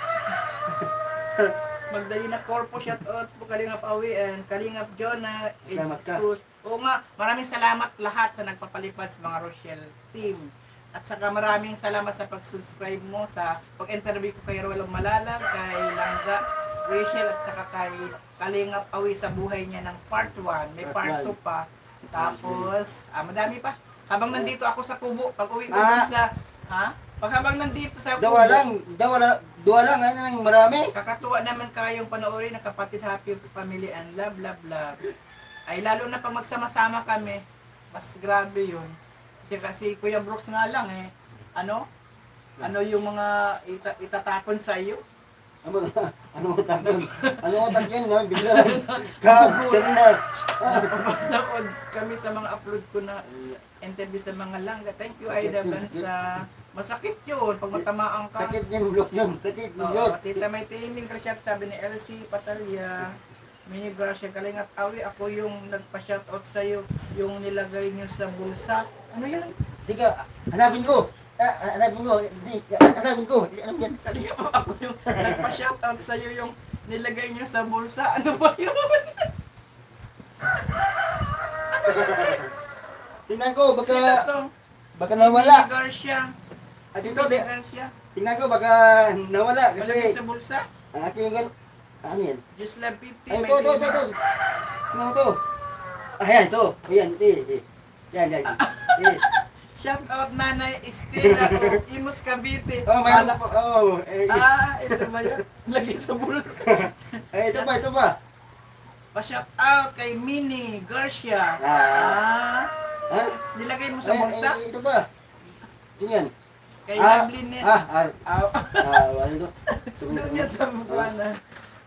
Magdalena Corpo, shout out po Kalingap Awi and Kalingap Jonah. Ed Salamat ka. Cruz. Oo nga, maraming salamat lahat sa nagpapalipad sa mga Rochelle team. At saka maraming salamat sa pag-subscribe mo sa pag-interview ko kay Rolong Malalag, kay Langga, Rachel at saka kay Kalingap Awi sa buhay niya ng part one. May part Part two pa. Tapos, ah, madami pa. Habang nandito ako sa Kubo, pag uwi ko Ah. dun sa, ha? Pag habang nandito sa Kubo, Dawa lang. Dawa lang. Dawa lang. Ano nang marami. kakatuwa naman kayong panoorin ng kapatid Happy Family and Love, Love, Love. Ay lalo na pag magsama-sama kami, mas grabe yun. Kasi kasi Kuya Brooks nga lang eh, ano? Ano yung mga ita itatapon sa iyo? Ano ano mo tapon? Ano mo tapon na bigla. Kag kanina. Nanood kami sa mga upload ko na interview sa mga langga. Thank you, Aida Sakit yun, Bansa. Masakit yun pag matamaan ka. Sakit yan, blok yun. Sakit Oo, yun. Tita May Timing Rashad, sabi ni Elsie Patalya. Mini Gracia Kalingap Awi, ako yung nagpa-shoutout sa'yo, yung nilagay nyo sa bulsa. Ano yan? Di ka, hanapin ko. Ah, hanapin ko. Di, hanapin ko. Di, alam yan. Kalingap, ako yung nagpa-shoutout sa'yo, yung nilagay nyo sa bulsa. Ano ba yun? Tingnan ko, baka, Ito, baka si nawala. Mini Garcia. At dito, Mini di, Garcia. tingnan ko, baka nawala. Nilagay Kasi, sa bulsa. ang aking gan, ano yan? Just love fifty. Ay, may ito, ito, ito, ito. Tingnan ko to. Ah, yan, ito. Ayan, ito, eh. Yan, yan. Eh. Shoutout Nanay Estela o Imus Cavite. Oh, mayroon Kala- po. Oh, eh. Ah, ito ba yun? Lagay sa bulsa. Eh, ito pa, ito pa. Pa-shout out kay Mini Garcia. Ah. Ah. Ha? Nilagay mo sa Ay, bulsa? eh, ito pa. Ito yan. Kay Ah, Loveliness. ah, ah, Ah. ah, ano ito? Doon niya sa buwana.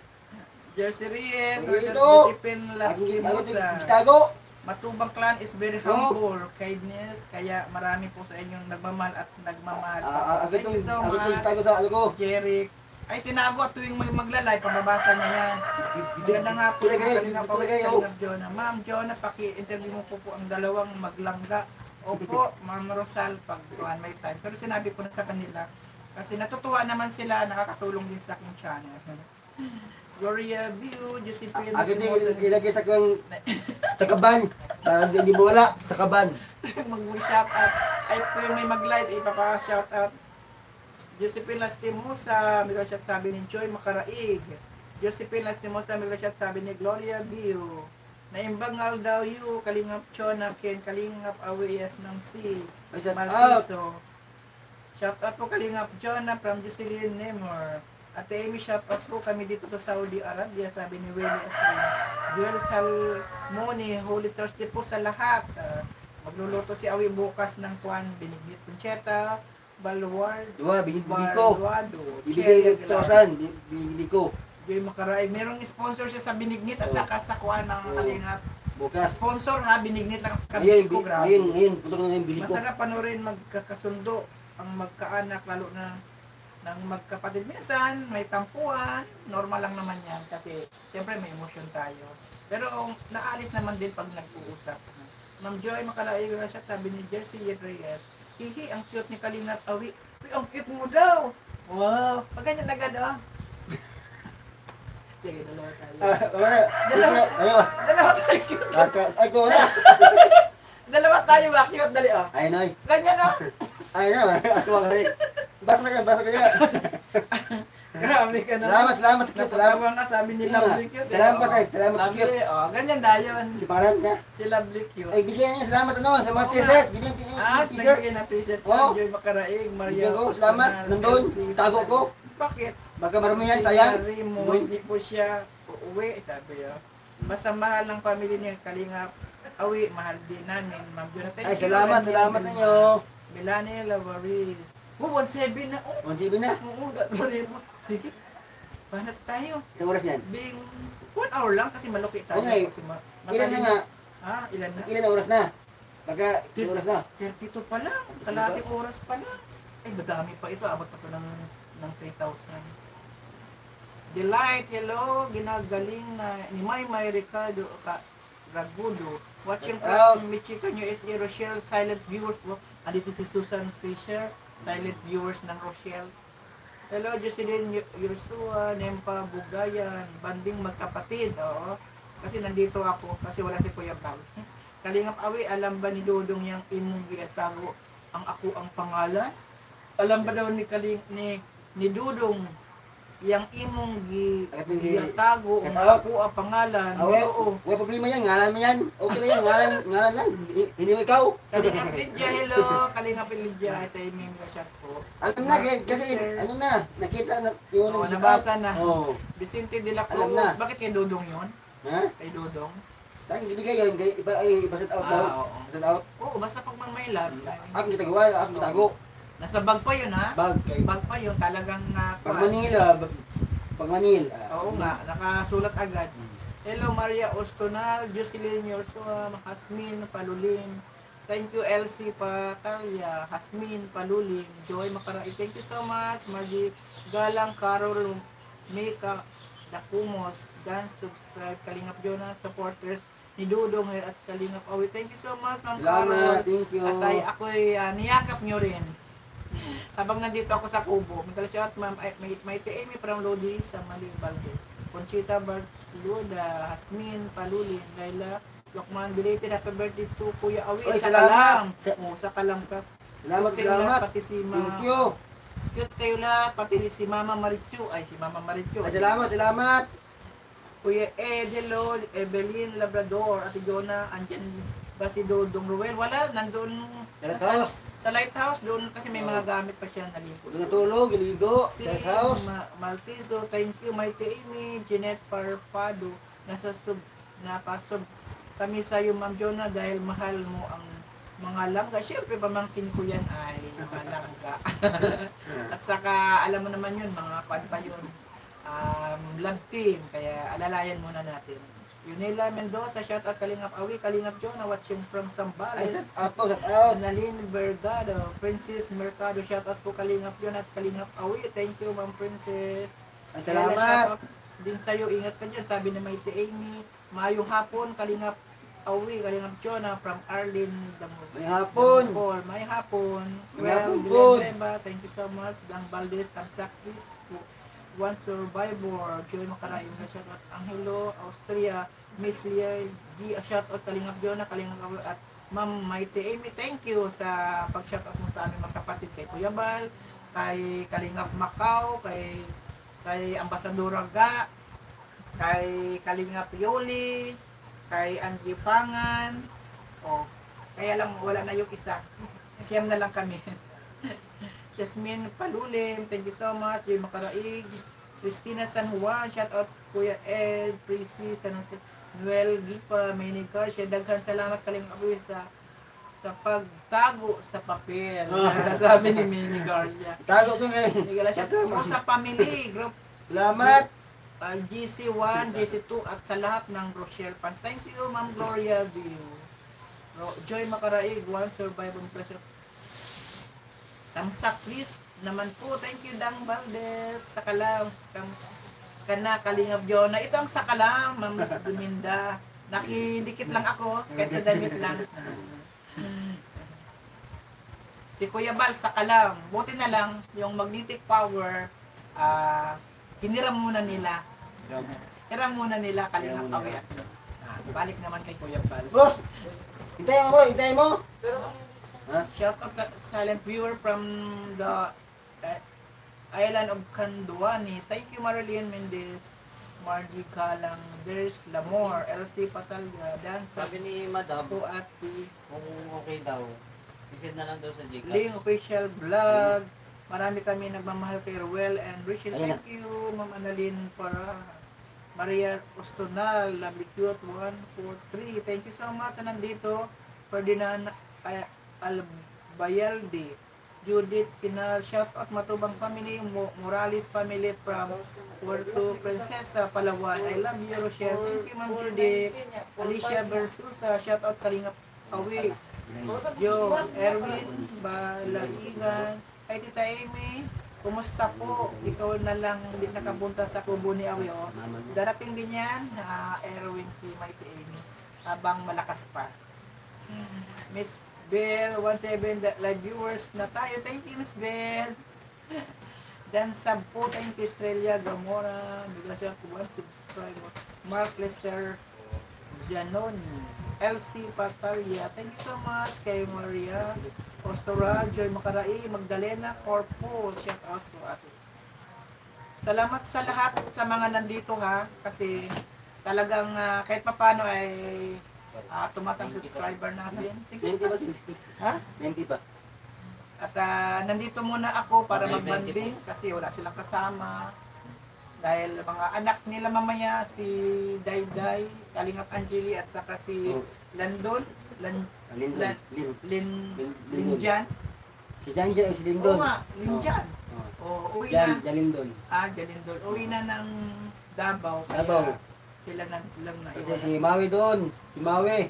Jersey Reyes, Ay, versus ito. Josephine Las Aking, ako ito, Limosa. Chicago. Matubang clan is very Oh. humble, kindness, kaya marami po sa inyong nagmamahal at nagmamahal. Ah, ah, agad Thank itong, you so agad itong much, Chicago sa ano ko. Jeric. Ay, tinago at tuwing mag maglalay, pababasa niya yan. Magandang hapon, Tulagay, Kalinga pa tulagay, sa oh. Jonah. Ma'am Jonah, paki-interview mo po po ang dalawang maglangga. Opo, Ma'am Rosal, pag uh, may time. Pero sinabi ko na sa kanila, kasi natutuwa naman sila, nakakatulong din sa aking channel. Gloria View, Josephine. Agad din ilagay sa kong, sa kaban. Para hindi mo wala, sa kaban. Mag-shout out. Ay, ito yung may mag-live, ipapa-shout out. Josephine Lastimosa, may shout sabi ni Joy Makaraig. Josephine Lastimosa, may shout sabi ni Gloria View. Naimbangal daw you, Kalingap Chona, Ken Kalingap Awiyas ng C. Ay, shout out. Malpiso. Shout out po Kalingap Chona from Jocelyn Nemor. Ate Amy, shout out po kami dito sa Saudi Arabia, sabi ni Willie Asrin. Joel Salmoni, Holy Thursday po sa lahat. Uh, magluluto si Awi bukas ng kuan, Binignit Concheta, Baluard, Diba, binibili ko. Baluado, Ibigay ko tosan, binibili ko. Joy Makaraig. Merong sponsor siya sa Binignit at Oh. saka sa kuan ng Oh. Kalingap. Bukas. Sponsor nga, Binignit lang sa Ngayon, kabit ko, bi- grabe. ngayon, ngayon, putok na ngayon, bili ko. Masarap panoorin magkakasundo ang magkaanak, lalo na ng magkapatid. Minsan, may tampuan, normal lang naman yan kasi siyempre may emotion tayo. Pero naalis naman din pag nag-uusap. Ma'am Joy Makalaig, siya sabi ni Jersey Reyes, hihi, ang cute ni Kalingap Awi. Uy, ang cute mo daw! Wow! Pag ganyan agad, ah. Sige, dalawa tayo. Ah, wala. Dalawa. Ayaw. Dalawa tayo cute. Aka- Ay, ko wala. Dalawa tayo ba cute? Dali, ah. Ayun, ay. Ganyan, ah. Ayun na, ako ang rin. Basa ka, basa ka yan. Grabe ka na. Salamat, salamat, salamat, salamat. Napatawa nga sabi ni Yeah. Lovely Cute. Salamat, eh. ay, salamat, Lovely, cute. oh, ganyan dayon. Si pangalan niya. Si Lovely Cute. Ay, bigyan niya, salamat ano, sa mga Oo t-shirt. nga. Bigyan niya Ah, t-shirt. nagbigay ng t-shirt. Oo. Joy Makaraig, Maria. Bigyan ko, Cosonal, salamat. Nandun, Elsie, tago ko. Bakit? Baka maramihan, Si sayang. Remo, Doon. hindi po siya uuwi. Sabi yun. Basta mahal ng pamilya niya, Kalingap. Awi, mahal din namin. Ma'am Jonathan. Ay, salamat, salamat sa inyo. Milani Lavaris. Oh, one seven na. Oh, one seven na. oo, dati mo. Sige. Banat tayo. Isang oras yan. Bing, one hour lang kasi malaki tayo. Okay. Kasi ma- Ilan na nga? Ah, ilan na? Ilan na oras na? Baka, isang oras na. thirty-two pa lang. Kalating oras pa lang. Ay, madami pa ito. Abot pa ito ng, ng three thousand. Delight, hello. Ginagaling na ni Maymay Ricardo ka, Ragudo. Watching Ah. from Michigan, U S A, Rochelle. Silent viewers. Oh, andito si Susan Fisher. Silent viewers ng Rochelle. Hello, Jocelyn Yursua, Nempa Bugayan, banding magkapatid. Oo. Kasi nandito ako, kasi wala si Kuya Pao. Kalingap Awi, alam ba ni Dodong yung imong giatago ang ako ang pangalan? Alam ba daw ni Kaling ni ni Dodong yang imong gi At hindi- giatago ang Ito? ako ang pangalan? Ah, wala, Oo. wala problema yan. Ngalan mo yan. Okay lang yan. Ngalan, ngalan lang. Hi- Hindi mo ikaw. Kalingap Lydia, hello. Kalingap Lydia, ito yung meme shot po. Alam na, kaya- kasi ano na, nakita na yung Oo, nag-sit nabasa up. na. Oo. Vicente de la Alam Cruz. na. Bakit kay Dodong yon? Ha? Kay Dodong? Saan ibigay yun? Kay iba, ay, iba set out daw. Ah, oo. Set out. Oo, basta pag mang may love. Ako kitagawa, ako kitago. Nasa bag pa yun, ha? Bag, kay Bag pa yun, talagang uh, Pag Manila, bag- pag Manila. Oo nga, nakasulat agad. Hello Maria Ostonal, Jocelyn Yorsua, Hasmin Palulin. Thank you Elsie Patalya, Hasmin Palulin, Joy Makarai. Thank you so much. Margie Galang, Carol Mika Dakumos, dance, subscribe, Kalingap Jonah, supporters ni Dudong Hair at Kalingap Awi. Thank you so much, Ma'am Salamat, Carol. thank you. At ay, ako'y uh, niyakap nyo rin. Habang nandito ako sa Kubo, magdala siya at Ma'am, ay, may, may T A M from Lodi sa Malibalde. Conchita Barluda, Hasmin, Palulin, Laila, Lokman, belated happy birthday to Kuya Awi. Oy, sa salamat. Kalam. Oo, sa Kalam ka. Salamat, Cute kayo lahat, salamat. Pati si Ma, Thank you. cute kayo lahat, pati si Mama Marichu. Ay, si Mama Marichu. Ay, salamat, salamat. Kuya Edelo, Evelyn Labrador, Ate Jonah, andyan ba si Dodong Ruel? Wala, nandun Sa lighthouse. Sa, sa lighthouse, doon kasi may mga gamit pa siya naligo. Doon natulog, iligo, Si sa house. Ma Maltizo, thank you, Mighty Amy, Jeanette Parpado, nasa sub, napasub kami sa iyo, Ma'am Jonah, dahil mahal mo ang mga langga. Siyempre, pamangkin ko yan ay mga langga. At saka, alam mo naman yun, mga kwan pa yun. Um, love team, kaya alalayan muna natin. Yunela Mendoza, shout out Kalingap Awi, Kalingap Jonah, watching from Ay, Zambales. shout out po, shout out. Annalyn Vergado, Princess Mercado, shout out po Kalingap Jonah at Kalingap Awi. Thank you, Ma'am Princess. Ay, Kaya salamat. shout out din sa'yo, ingat ka dyan, sabi ni Mighty Amy. Maayong hapon, Kalingap Awi, Kalingap Jonah from Arlene Damog. May hapon. Paul, may hapon. May Well, hapon, Dylan good. Reba, thank you so much. Dang Valdez, Tamsakis, One Survivor, Joy Macaraim, shout out Angelo, Austria, Miss Lia, G, shout out Kalingap Jonah, Kalingap Awi, at Ma'am Mighty Amy, thank you sa pag-shout out mo sa aming mga kapatid, kay Kuya Bal, kay Kalingap Macau, kay kay Ambassador Ga, kay Kalingap Yoli, kay Angie Pangan. Oh, kaya lang wala na yung isa. Siyam na lang kami. Jasmine Palulim, thank you so much. Joy Macaraig, Christina San Juan, shout out Kuya Ed, Prissy, San Jose, Noel Gipa, Manny Garcia, daghan salamat Kalingap Awi sa sa pagtago sa papel. Sabi ni Manny Garcia. Tago ko eh. Nagala siya po sa family group. Salamat. Uh, G C one, G C two at sa lahat ng Rochelle fans. Thank you, Ma'am Gloria View. Ro- Joy Macaraig, One Survivor Pressure. Tamsak please naman po. Thank you, Dang Valdez. Sakalam. Kam kana Kalingap Jonah. Ito ang sakalam, Ma'am Miss Duminda. Nakidikit lang ako, kahit sa damit lang. Si Kuya Bal, sakalam. Buti na lang, yung magnetic power, ah, hiniram muna nila. Hiram muna nila Kalingap Awi. Ah, balik naman kay Kuya Bal. Boss, hintayin mo, hintayin mo. Ha? Shout out ka- silent viewer from the uh, island of Canduanes. Thank you, Marilyn Mendez. Margie Galang, there's Lamor, L C Patalga, Dansa, Sabi ni Madam, po Ati, kung okay daw, isend na lang daw sa Gcash. Ling Official Vlog. Marami kami nagmamahal kay Ruel and Rachel. Ayun na. Thank you, Ma'am Annalyn para Maria Ostonal, Labicute one four three. Thank you so much sa nandito. Ferdinand Ay- Albayalde, Judith Pinal, shout out Matubang family, Mo- Morales family from Puerto Princesa, Palawan. I love you, Rochelle. Thank you, Ma'am Judith. Alicia Versusa, shout out Kalingap Awi. Joe, Erwin, Balaigan, kay Tita Amy, kumusta po? Ikaw na lang hindi nakapunta sa kubo ni Awi. Oh. Darating din yan, ah, Erwin, si Mighty Amy, habang malakas pa. Miss Bell, one seven live viewers na tayo. Thank you, Miss Bell. Dan sub po, thank you, Australia, Gamora, bigla siya po, one subscriber. Mark Lester, Janoni, L C Patalia, thank you so much kay Maria Ostora, Joy Macarai, Magdalena, Corpo, shout out po ate. Salamat sa lahat sa mga nandito ha, kasi talagang ah, kahit papano ay ah, tumas ang subscriber natin. Sige. twenty ba? Ha? twenty ba? At ah, nandito muna ako para magbanding kasi wala silang kasama. Dahil mga anak nila mamaya si Dayday, Kalingap Angeli at saka si Oh. Landon, Lan, Lindon. Lan, Lin. Lin, Lin- Linjan. Si Janjan o si Oo Lindon. nga, Linjan. Oh. O, uwi Jan, na. Jalindon. Ah, Jalindol. Uwi na ng Davao. Kaya Davao. sila nag lang na Kasi iwan. si Maui doon. Si Maui.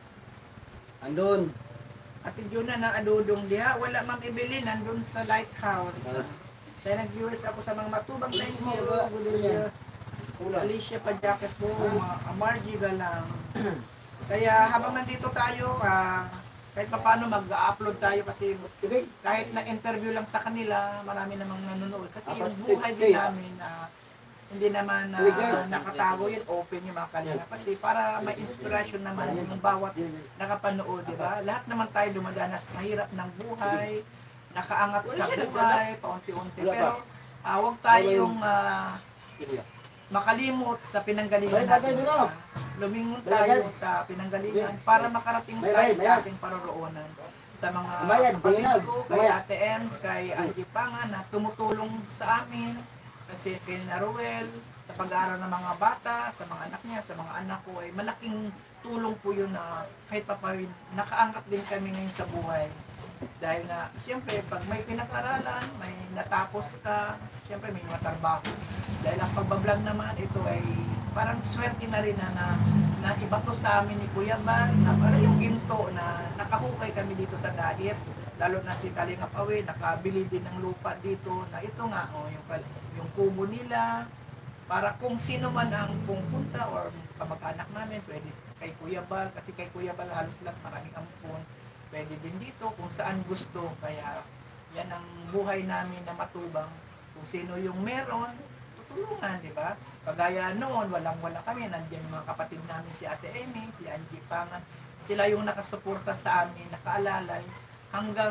Andun. Ate Juna na adudong diha. Wala Ma'am Evelyn, nandun sa lighthouse. Ah. Kaya nag-viewers ako sa mga matubang. Thank you. Good day. Kulang. Alicia Pajacket po, uh, Margie Galang. Kaya habang nandito tayo, ah, kahit pa paano mag-upload tayo kasi Ibig. kahit na interview lang sa kanila, marami namang nanonood. Kasi Apat, yung buhay eh, din eh. namin na hindi naman na Ibig. nakatago yun, open yung mga kanila. Kasi para may inspiration naman yung bawat nakapanood, di ba? Lahat naman tayo dumadanas sa hirap ng buhay, nakaangat sa buhay, paunti-unti. Pero ah, huwag tayong ah, makalimot sa pinanggalingan natin. Ah, lumingon tayo sa pinanggalingan para makarating tayo sa ating paroroonan. Sa mga kapatid ko, kay Ate Ems, kay Angie Pangan na tumutulong sa amin, kasi kay Naruel, sa pag-aaral ng mga bata, sa mga anak niya, sa mga anak ko, ay malaking tulong po yun na kahit pa pa rin, nakaangkat din kami ngayon sa buhay. Dahil na, siyempre, pag may pinag-aralan, may natapos ka, siyempre may matrabaho. Dahil ang pagbablog naman, ito ay parang swerte na rin na, na, na iba to sa amin ni Kuya Bal, na parang yung ginto na nakahukay kami dito sa Daip. Lalo na si Kalingap Awe, nakabili din ng lupa dito, na ito nga, oh, yung, yung kubo nila, para kung sino man ang pumunta or kamag-anak namin, pwede kay Kuya Bal, kasi kay Kuya Bal halos lang maraming ampon. Pwede din dito kung saan gusto. Kaya yan ang buhay namin na matubang. Kung sino yung meron, tutulungan, di ba? Pagaya noon, walang-wala kami. Nandiyan yung mga kapatid namin, si Ate Amy, si Angie Pangan. Sila yung nakasuporta sa amin, nakaalalay. Hanggang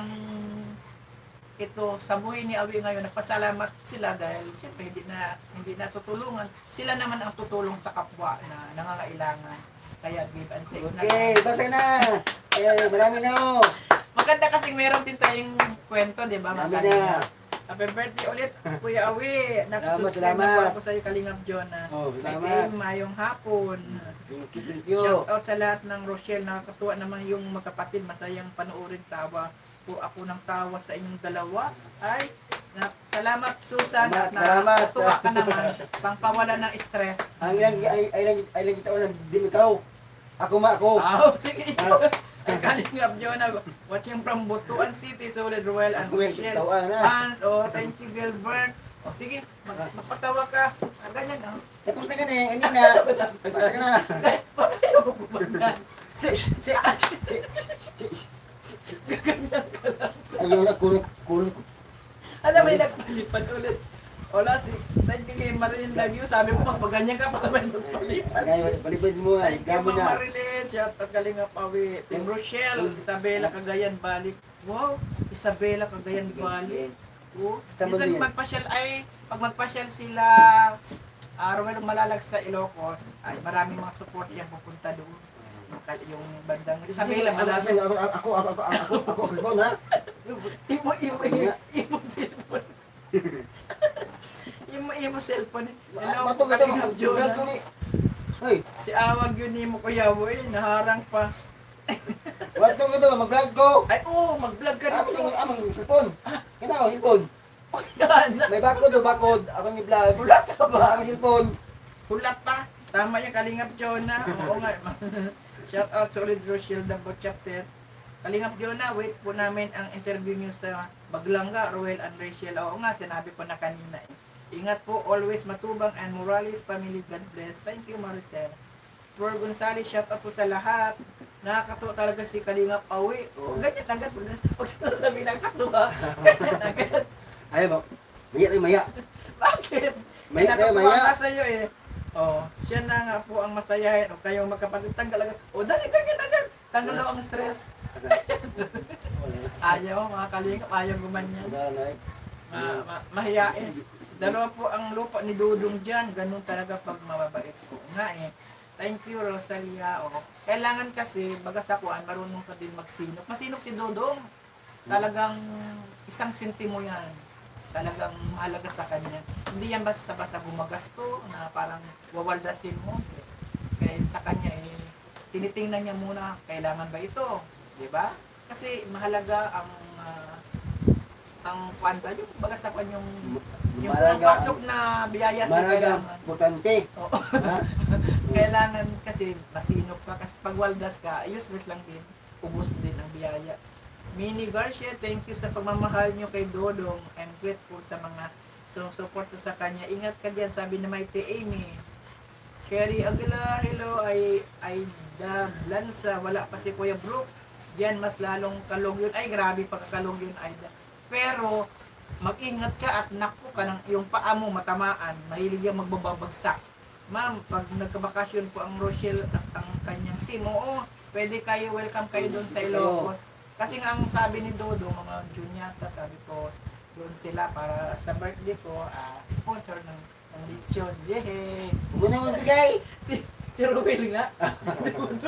ito, sa buhay ni Awi ngayon, nagpasalamat sila dahil siyempre hindi na, hindi na tutulungan. Sila naman ang tutulong sa kapwa na nangangailangan. Kaya give and take na. Okay, basta na. Eh, marami na oh. Maganda kasing meron din tayong kwento, di ba? Marami Maganda. na. Happy birthday ulit, Kuya Awi. Nakasuscribe Salamat, na po salamat. ako sa iyo, Kalingap John. Oh, Kay salamat. Kim, mayong hapon. Thank you, thank you. Shout out sa lahat ng Rochelle. Nakakatuwa naman yung magkapatid. Masayang panoorin, tawa po ako ng tawa sa inyong dalawa. Ay, na, salamat Susan. Salamat, At na salamat. natuwa ka naman. Pangpawala ng stress. Ang ilang ay ay lang ay lang kita wala din ikaw. Ako ma ako. Oh, sige. Ah. Ang Kalingap Jonah, watching from Butuan City, Solid Royal and Ako may Rochelle. tawa na. Fans, oh, thank you, Gilbert. Oh, sige, mag magpatawa ka. Ah, ganyan, ah. Tapos na ka na eh, kanina. Basta ka na. Kahit pa tayo magbubandan. Si si si si Ganyan ka lang. Ayaw na kurot kurot. Alam mo, nagpalipad ulit. Wala, si, thank you kay Marilyn Lagyo. Sabi ko, magpaganyan ka para may magpalipad. Ngayon balibad mo ay Thank you, gamo Ma'am na. Marilyn. Shout out Kalingap Awi. Team Rochelle, Isabela Cagayan Balik. Wow, Isabela Cagayan Balik. Oh, Sa minsan Manila. magpasyal ay, pag magpasyal sila, uh, Romero Malalag sa Ilocos, ay maraming mga support yan pupunta doon. Yung, kal- yung bandang Isabela Malalag. Ako ako ako ako ako ako ako na. Imo, imo, imo, imo cellphone. Imo, imo cellphone. Hello, Bato bato Kalingap ako. Jonah. Hoy, Si Awag yun ni mo kuya mo eh, naharang pa. bato ko to mag-vlog ko. Ay oo, mag-vlog ka Tapos dito. ang amang cellphone. Kana oh, cellphone. Yan. May bakod do bakod. Ako ni vlog. Hulat ka ba? Ang cellphone. Hulat pa. Tama yung Kalingap Jonah. Oo nga. Shout out Solid Rochelle Dabot Chapter. Kalingap Jonah, wait po namin ang interview niyo sa Baglanga, Roel and Rachel. Oo nga, sinabi ko na kanina eh. Ingat po, always matubang and Morales family, God bless. Thank you, Maricel. Flor Gonzales, shout out po sa lahat. Nakakatuwa talaga si Kalingap Awi. Oh, ganyan agad. Pag sinasabi nakakatuwa, ganyan agad. Ay ba. Maya tayo maya. Bakit? Maya tayo Nakatuwa maya. ka sa'yo eh. Oh, siya na nga po ang masayahin. O kayong magkapatid, tanggal agad. O dali, ganyan agad. Tanggal daw ang stress. Ayaw, mga Kalingap, ayaw gumanyan. Ma, ma, mahiyain. Dalawa po ang lupa ni Dudong dyan. Ganun talaga pag mababait po. Nga eh. Thank you, Rosalia. O, kailangan kasi, bagas akuan, marunong ka din magsinok. Masinok si Dudong. Talagang isang sentimo yan. Talagang mahalaga sa kanya. Hindi yan basta-basta gumagasto na parang wawaldasin mo. Kaya sa kanya eh, tinitingnan niya muna, kailangan ba ito? Di ba? Kasi mahalaga ang uh, ang kwanta, yung bagas sa kanya yung yung Mahalaga pasok na biyaya sa Malaga kailangan. importante. Oo. Ha? Kailangan kasi masinop ka kasi pag waldas ka, useless lang din. Ubos din ang biyaya. Mini Garcia, thank you sa pagmamahal nyo kay Dodong. I'm grateful sa mga sumusuporta sa kanya. Ingat ka diyan, sabi ni Maite Amy. Cherry Aguilar, hello, ay ay da Lanza, wala pa si Kuya Brook. Diyan mas lalong kalog yun. Ay, grabe pagkakalog yun, Aida. Pero, mag-ingat ka at naku ka ng yung paa mo matamaan. Mahilig yung magbabagsak. Ma'am, pag nagkabakasyon po ang Rochelle at ang kanyang team, oo, pwede kayo, welcome kayo doon sa Ilocos. Kasi nga ang sabi ni Dodo, mga Junyata, sabi ko, doon sila para sa birthday ko, ah, sponsor ng, ng lechon. Yehey! Muna mo bigay. Si, si Ruel nga. Si Dodo.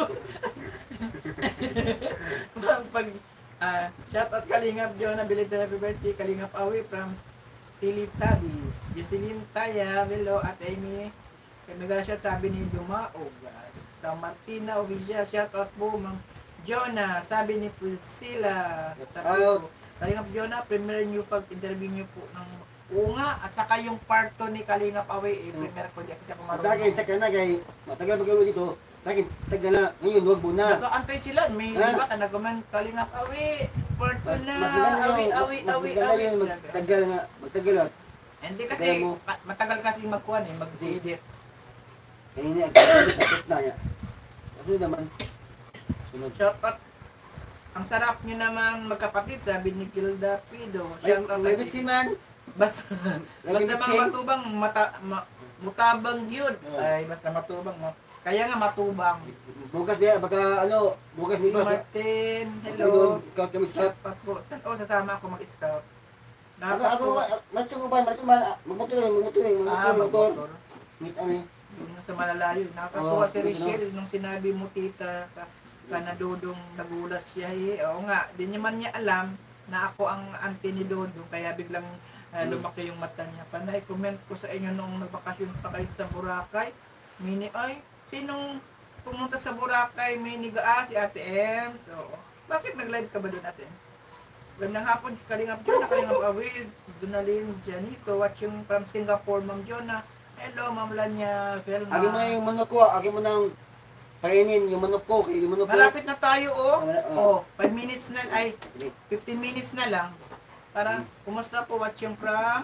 Pag uh, shout out Kalingap Jonah, belated happy birthday Kalingap Awi from Philip Tabis, Jocelyn Taya, Velo at Amy. Kay mega shout sabi ni Dumaog sa Martina Official, shout out po Ma'am Jonah, sabi ni Priscilla, sabi ko Kalingap Jonah, premiere niyo pag interview niyo po ng Unga at saka yung part two ni Kalingap Awi, eh, premiere ko di kasi ako marunong. Sa akin, sa kana kay matagal magawin dito. Sa akin, tagal na. Ngayon, wag muna. Nag-aantay sila, may Ha? iba ka nagaman Kalingap Awi, part two Mas, na, mas maganda awi, yung, awi, mas awi, maganda awi. yun, magtagal nga, magtagal at. Hindi kasi, Kaya mo. ma- matagal kasi magkuhan eh, mag-edit. Kanina, tapos na yan. Kasi naman, sunod. Shout out. Ang sarap nyo naman magkapatid, sabi ni Gilda Pido. May, Shout out. may bitsin man. Basta, Lagi basta mga bitsin. matubang, mata, ma, mutabang yun. Oo. Ay, basta matubang. Ma, kaya nga matubang. Bukas niya, baka ano, bukas Si di ba? Martin, Doon, hello. scout kami scout. Shout out po. San, oh, sasama ako mag-scout. Ako, ako, macho ko ba, macho ba, magmotor, magmotor, Ah, magmotor, magmotor. mag-motor. Meet kami. Yung sa malalayo. Nakakatuwa Oo, si Richelle nung sinabi mo tita ka, ka na Dodong nagulat siya. Eh. Oo nga, di naman niya alam na ako ang auntie ni Dodong kaya biglang uh, lumaki yung mata niya. Panay, comment ko sa inyo noong nagbakasyon pa kayo sa Boracay. Mini, ay, sinong pumunta sa Boracay? Mini ga, ah, si Ate Ems. Oo. Bakit nag-live ka ba doon, Ate Ems? Gandang hapon, Kalingap Jonah, Kalingap Awid, Donalyn Janito, watching from Singapore, Ma'am Jonah. Hello, Ma'am Lanya, Velma. Agi mo na yung manok ko, agi mo nang painin yung manok ko, kaya yung manok ko. Malapit na tayo, oh. Wala, oh. Oh, five minutes na, ay, fifteen minutes na lang. Para, kumusta po, watching from?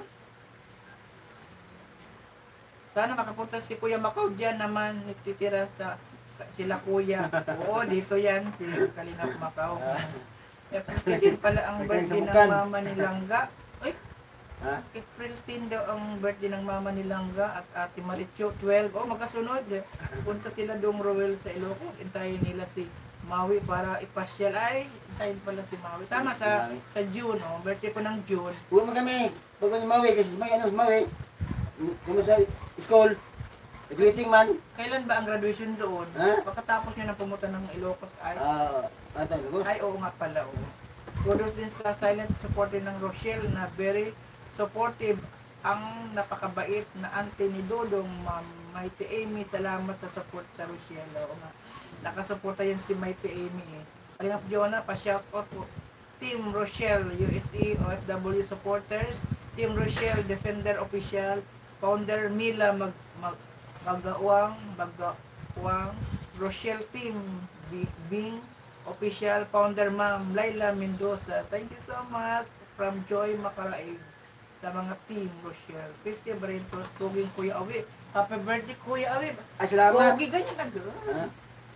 Sana makapunta si Kuya Macau dyan naman, nagtitira sa sila Kuya. Oo, dito yan, si Kalingap Macau. April ten pala ang birthday ng mama ni Langga. Ay, Ha? April ten daw ang birthday ng mama ni Langga at Ate Maricho, twelve. Oh, magkasunod. Punta sila doong Roel sa Ilocos. Intayin nila si Maui para ipasyal. Ay, intayin pala si Maui. Tama, sa sa June, oh. Birthday ko ng June. Huwag mo kami, pag ano mawi, kasi may ano, mawi. Kami sa school, graduating man. Kailan ba ang graduation doon? Ha? Pagkatapos nyo na pumunta ng Ilocos ay... Ah, ano, ano, Ay, oo nga pala. Oo. Kudos din sa silent supporter ng Rochelle na very supportive ang napakabait na auntie ni Dodong, Ma'am Mighty Amy. Salamat sa support sa Rochelle. Oo nga. Nakasuporta yan si Mighty Amy eh. Kalingap Jonah, pa-shoutout po. Team Rochelle, U S A, O F W supporters. Team Rochelle, Defender Official. Founder Mila Mag, Mag, Magawang, Magawang. Rochelle Team, B- Bing Official. Founder Ma'am Laila Mendoza. Thank you so much from Joy Macaraig sa mga Team Rochelle. Christy Barrentos, Tuging Kuya Awi. Happy birthday Kuya Awi. Ah, salamat. Pogi, ganyan na girl. Ha?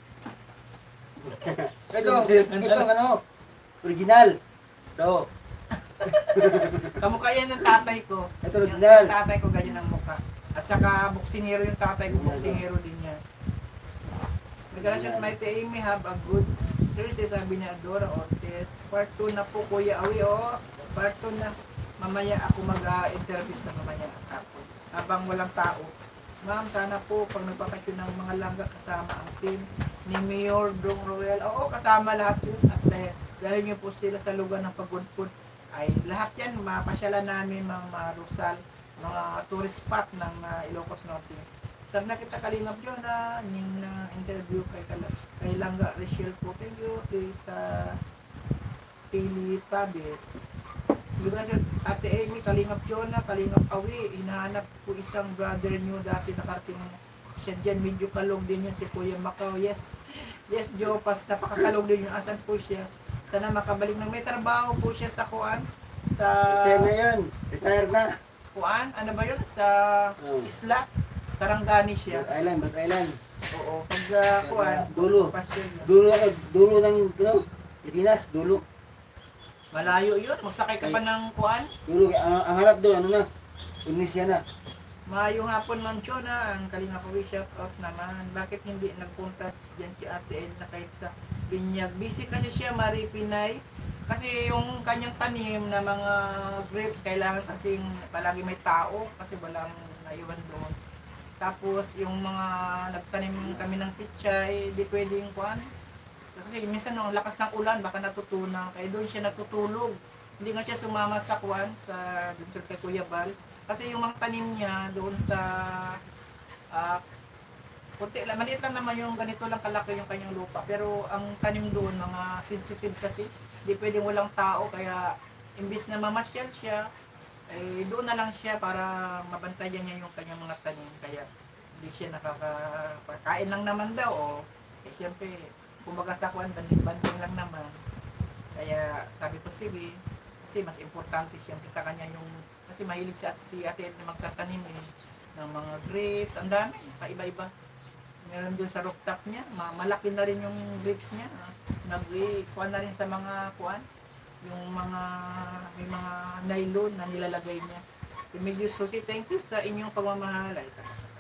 Ito, ito, ano, original. Ito, Kamukha yan ng tatay ko. ito, Yung original. tatay ko ganyan ang mukha. At saka buksinero yung tatay ko, buksinero din yan. Congratulations, Mighty Amy, have a good Thursday, sabi ni Adora Ortiz. Part two na po, Kuya Awi, oh. Part two na. Mamaya ako mag-interview sa mamaya at hapon. Habang walang tao. Ma'am, sana po pag nagpapakasyon ng mga langga kasama ang team ni Mayor Dong Roel. Oo, kasama lahat yun. At dahil, dahil nyo po sila sa lugar ng pagudpud, ay lahat yan, mapasyalan namin mga, mga Rosal, mga tourist spot ng uh, Ilocos Norte. Sabi na kita Kalingap yun na ning na interview kay, Kal- kay Langga Rachel po. Thank you kay sa Pili Tabes. Gracias, Ate Amy, Kalingap Jonah, Kalingap Awi, hinahanap ko isang brother nyo dati nakarating siya dyan, medyo kalog din yun si Kuya Macau. Yes, yes Jopas, napakakalog din yun. Asan po siya? Sana makabalik ng may trabaho po siya sa Kuan, sa Retire na yun. Retire na. Kuan, ano ba yun? Sa Oh. Isla. Sarangani siya. Black Island, Black Island. Oo, pag uh, kuan, Dulo. pasyal yun. Dulo, ano, dulo ng, ano, Pilipinas, dulo. Malayo yun, magsakay ka pa ng kuan. Dulo, ang, ang harap doon, ano na, Indonesia na. Maayong hapon Ma'am Chona, ang Kalinga Pawi, shout out naman. Bakit hindi nagpunta dyan si Ate Edna kahit sa Binyag? Busy kasi siya, Marie Pinay. Kasi yung kanyang tanim na mga grapes, kailangan kasing palagi may tao kasi walang naiwan doon. Tapos yung mga nagtanim kami ng pichay, di pwedeng kuan. Kasi minsan nung lakas ng ulan, baka natutunaw. Kaya doon siya natutulog. Hindi nga siya sumama sa kuan, sa doon sa kay Kuya Bal. Kasi yung mga tanim niya doon sa uh, kunti lang, maliit lang naman yung ganito lang kalaki yung kanyang lupa. Pero ang tanim doon, mga sensitive kasi, di pwedeng walang tao. Kaya imbis na mamasyal siya, eh doon na lang siya para mabantayan niya yung kanyang mga tanim. Kaya hindi siya nakakakain lang naman daw. O, eh siyempre, kumbaga sa kuwan, banding lang naman. Kaya sabi ko, sige, kasi mas importante siyempre sa kanya yung, kasi mahilig si, si Ate na magtatanim eh, ng mga grapes, ang dami, paiba-iba. Meron dun sa rooftop niya, ma- malaki na rin yung grapes niya. Nag-kuhan na rin sa mga kuhan, yung mga, may mga nylon na nilalagay niya. Medyo Susi, thank you sa inyong pagmamahal. Ay,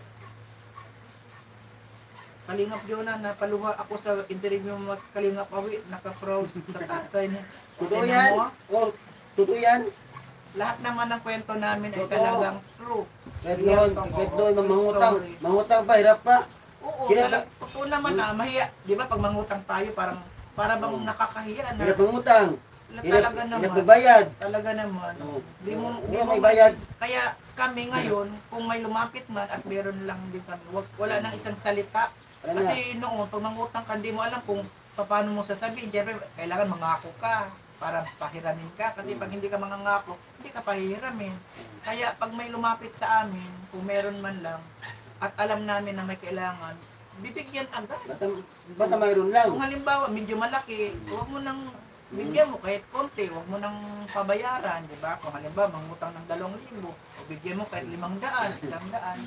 Kalingap Jonah, napaluha ako sa interview mo Kalingap Awi, naka-proud sa tatay niya. Totoo Tingnan yan? mo, ah, Oh, totoo yan? lahat naman ng kwento namin ay Totoo. talagang true. Kahit Real noon, talk, kahit oo, noon, true mangutang, story. mangutang pa, hirap pa. Oo, Hirap talaga, totoo naman ah, mahiya. Di ba pag mangutang tayo, parang, para bang nakakahiya na. Hirap mangutang. Hirap, Talaga naman. hirap magbayad. Talaga naman. Oo. Di mo, di Wala mo may bayad. Kaya kami ngayon, kung may lumapit man at meron lang din kami, wag, wala nang isang salita. Wala na. Kasi noon, pag mangutang ka, di mo alam kung paano mo sasabihin. Siyempre, kailangan mangako ka para pahiramin ka. Kasi pag hindi ka mangangako, hindi ka pahihiramin. Kaya pag may lumapit sa amin, kung meron man lang, at alam namin na may kailangan, bibigyan agad. Basta, basta mayroon lang. Kung halimbawa, medyo malaki, huwag mo nang bigyan mo kahit konti, huwag mo nang pabayaran, di ba? Kung halimbawa, mangutang ng dalawang libo, o bigyan mo kahit limang daan, isang daan.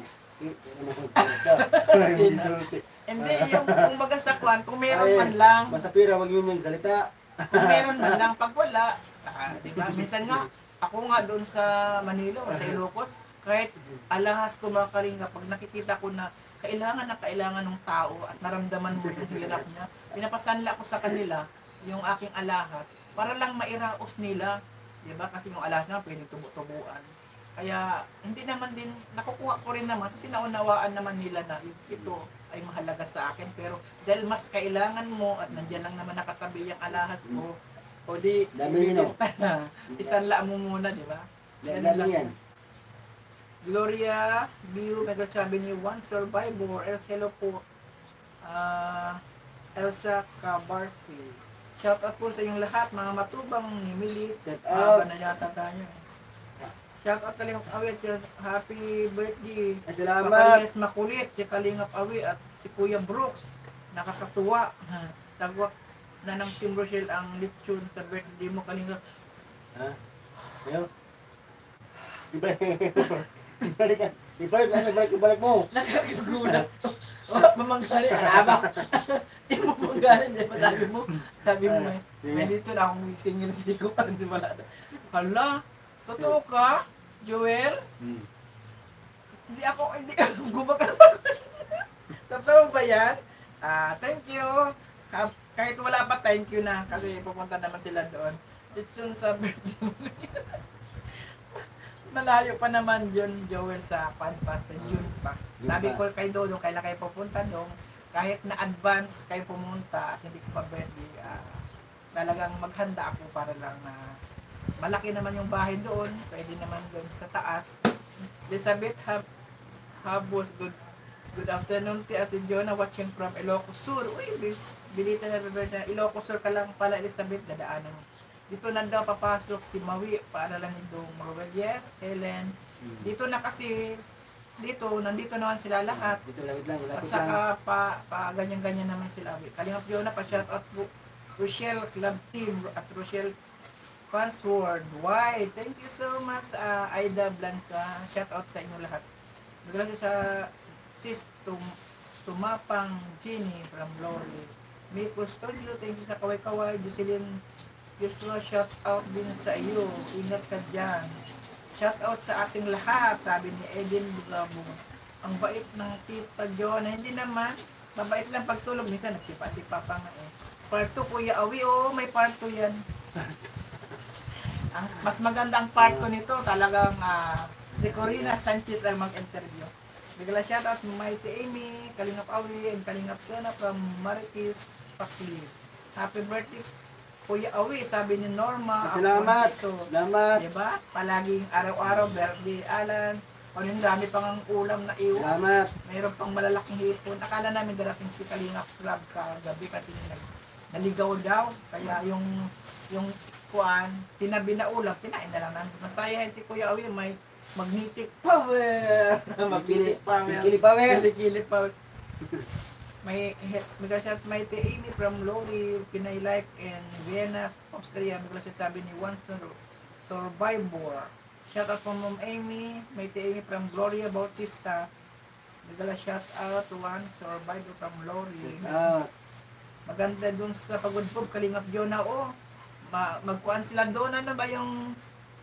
Hindi, yung kung baga sa kwan, kung meron man lang, Basta pira, wag yun yung salita. kung meron man lang, pag wala, ah, di ba? Minsan nga, ako nga doon sa Manila o sa Ilocos, kahit alahas ko mga kalinga, pag nakikita ko na kailangan na kailangan ng tao at naramdaman mo yung hirap niya, pinapasanla ko sa kanila yung aking alahas para lang mairaos nila. Di ba? Kasi yung alahas na pwede tubo-tubuan. Kaya hindi naman din, nakukuha ko rin naman kasi naunawaan naman nila na ito ay mahalaga sa akin. Pero dahil mas kailangan mo at nandiyan lang naman nakatabi yung alahas mo, o di, Dami yun, oh. isanla mo muna, di ba? Ganun Dami lang. yan. Gloria Biu, Mega sabi ni One Survivor, El hello po. Ah, Elsa Cabarsi. Shout out po sa inyong lahat, mga matubang ni Mili. Shout out. Mahaba na yata tayo. Shout out Kalingap Awi at happy birthday. Ay, salamat. Papalias Makulit, si Kalingap Awi at si Kuya Brooks. Nakakatuwa. Sagwak na ng Team Rochelle ang lechon sa birthday mo, Kalingap. Ha? Ayaw? Iba, ibalik ka. Ibalik, ano, ibalik, ibalik mo. Nakakagulat. O, mamanggalit. Alabang. Hindi mo mamanggalit. Di ba sabi mo? Sabi mo eh. May dito na akong singil ko. Parang di wala. Hala, totoo ka? Joel? Hmm. Hindi ako, hindi ka gumagas ako. Totoo ba yan? Ah, thank you. Ha, kahit wala pa, thank you na. Kasi pupunta naman sila doon. It's yun sa birthday mo. Malayo pa naman yun, Joel, sa Panpas, sa June pa. June Sabi pa. ko kay Dodong, kailan kayo pupunta doon, kahit na advance kayo pumunta at hindi ko pa birthday, ah, talagang maghanda ako para lang na malaki naman yung bahay doon, pwede naman doon sa taas. Elizabeth Hab Habos, good good afternoon, ti Ate Jonah, watching from Ilocos Sur. Uy, bilita na Roberta, Ilocos Sur ka lang pala, Elizabeth, dadaanan mo. Dito na daw papasok si Mawi para lang itong Marvel. Yes, Helen. Dito na kasi, dito, nandito naman sila lahat. Dito, lapit lang, At lapit lang. saka pa, pa ganyan-ganyan naman sila. Kalingap yun na pa shout out po. Rochelle Club Team at Rochelle Password. Why? Thank you so much, uh, Aida Blanca. Shout out sa inyo lahat. Nagala siya sa sis tum, tumapang Jenny from Lori. May Custodio, thank you sa kaway-kaway. Jocelyn Joshua, shout out din sa iyo. Ingat ka dyan. Shout out sa ating lahat, sabi ni Edin Bugabong. Ang bait ng Tita Jonah. Hindi naman, mabait lang pagtulog. Minsan nagsipa-sipa pa nga eh. Part two, Kuya Awi, oo, may part two yan. Ang, mas maganda ang part two nito, talagang uh, si Corina Sanchez ang mag-interview. Bigla shout out Mighty Amy, Kalingap Awi, and Kalingap Jonah from Marites, Pakli. Happy birthday, Kuya Awi, sabi ni Norma. Salamat. Alfonso. Salamat. Diba? Palaging araw-araw, birthday, Alan. O yung dami pang ang ulam na iwan. Salamat. Mayroon pang malalaking hipon. Akala namin darating si Kalingap Club kagabi kasi nag, naligaw daw. Kaya yung yung kuan, tinabi na ulam, pinain na lang namin. Masayahin si Kuya Awi, may magnetic power. magnetic power. Kili power. Kili power. May Megashat Mighty Amy from Lori, Pinay Life and Vienna, Austria. Megashat sabi ni One Survivor. Shout out from Mom Amy, Mighty Amy from Gloria Bautista. Megala shout out to One Survivor from Lori. Ah, Maganda dun sa Pagudpog, Kalingap Jonah. Oh, ma magkuhan sila doon. Ano ba yung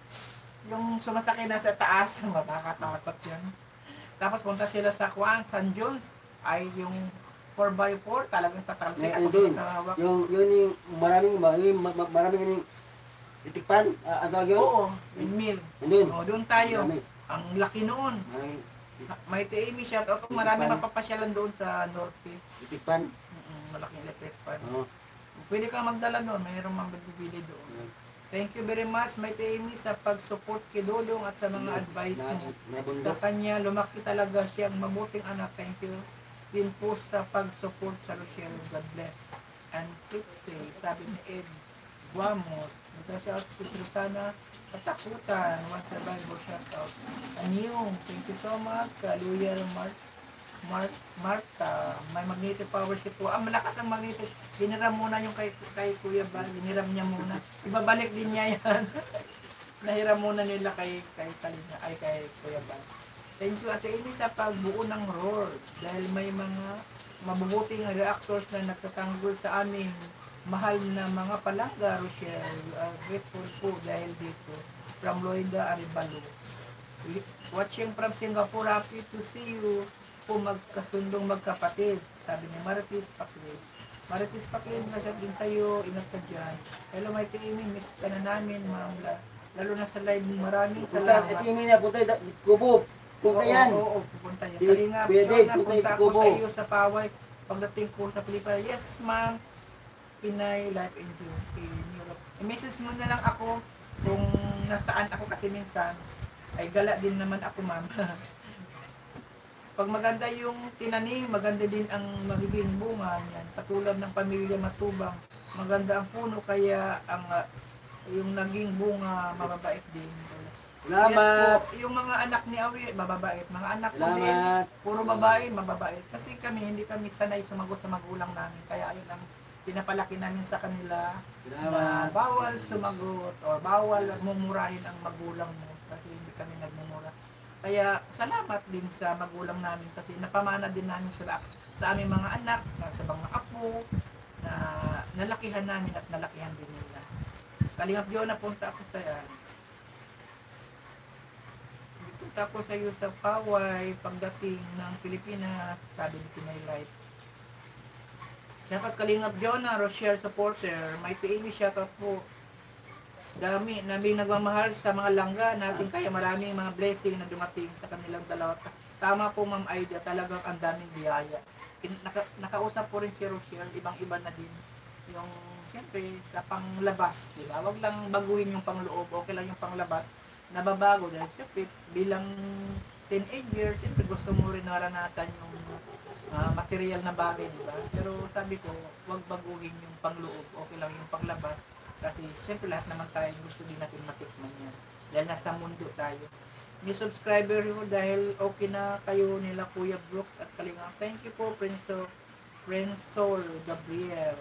yung sumasakay na sa taas? Matakatakot yan. Tapos punta sila sa Kuan, San Jones. Ay yung four by four, talagang tatalsik ano ako dun? sa hawak. Yung, yun yung maraming, maraming, ma- maraming yung itikpan. Ah, ano yun? Oo, windmill. Andun. O, doon tayo. Marami. Ang laki noon. Maraming Mighty Amy, shout out. Marami mapapasyalan doon sa Norte. itikpan. Mm, malaking electric fan. Oo. Pwede ka magdala doon, mayroong magbibili doon. Thank you very much, Mighty Amy, sa pag-support kay Dodong at sa mga advice Na, mo. na Sa bundok. kanya, lumaki talaga siyang mabuting anak. Thank you din po sa pag-support sa Rochelle. God bless. And keep safe, sabi ni Ed Guamos. Nag-shout si Susana Katakutan. One survivor shout out. Anyong, thank you so much. Kaluya Mark Mark Marta. May magnetic power si po. Ah, malakas ang magnetic. Hiniram muna yung kay, kay Kuya Bar. Hiniram niya muna. Ibabalik din niya yan. Nahiram muna nila kay kay Kalina, ay kay Kuya Bar. Thank you Ate Amy sa pagbuo ng roar dahil may mga mabubuting reactors na nagtatanggol sa amin mahal na mga palangga, Rochelle. Uh, grateful po dahil dito from Loida Aribalo. Watching from Singapore, happy to see you po magkasundong magkapatid, sabi ni Marites Pakli. Marites Pakli, nasa din sa'yo, ingat ka dyan. Hello Mighty Amy, miss ka na namin ma'am, lalo na sa live, maraming Punta, salamat. ito yung mina, punta, da- kubo. Punta yan. Oo, oo, oo, pupunta yan. Si Kalinga, Kuya Dave, Fiona, punta punta yung ako Kubo. sa iyo sa Paway. Pagdating ko sa Pilipinas, yes ma'am, Pinay Life in, in Europe. I-message mo na lang ako kung nasaan ako kasi minsan, ay gala din naman ako ma'am. Pag maganda yung tinanim, maganda din ang magiging bunga niyan. Katulad ng pamilya Matubang, maganda ang puno kaya ang uh, yung naging bunga mababait din. Salamat. Yes po, yung mga anak ni Awi, mababait. Mga anak ko din, Salamat. puro babae, mababait. Kasi kami, hindi kami sanay sumagot sa magulang namin. Kaya ayun ang pinapalaki namin sa kanila na Salamat. bawal sumagot o bawal mumurahin ang magulang mo kasi hindi kami nagmumura. Kaya salamat din sa magulang namin kasi napamana din namin sila sa aming mga anak, na sa mga apo, na nalakihan namin at nalakihan din nila. Kalingap yun, napunta ako sa punta ako sa iyo sa Paway pagdating ng Pilipinas, sabi ni Pinay Life. Dapat Kalingap Jonah, Rochelle supporter, Mighty Amy, shoutout po. Dami, nabi nagmamahal sa mga langga natin, kaya maraming mga blessing na dumating sa kanilang dalawa. Tama po Ma'am Aida, talagang ang daming biyaya. Naka, nakausap po rin si Rochelle, ibang-iba na din. Yung, siyempre, sa panglabas, di ba? Huwag lang baguhin yung pangloob, okay lang yung panglabas. Nababago dahil siyempre, bilang teenager, siyempre gusto mo rin naranasan yung uh, material na bagay, di ba? Pero sabi ko, huwag baguhin yung pangloob, okay lang yung panglabas. Kasi siyempre lahat naman tayo gusto din natin matikman yan. Dahil nasa mundo tayo. May subscriber mo dahil okay na kayo nila Kuya Brooks at Kalinga. Thank you po, Prinso, Prinsol Gabriel.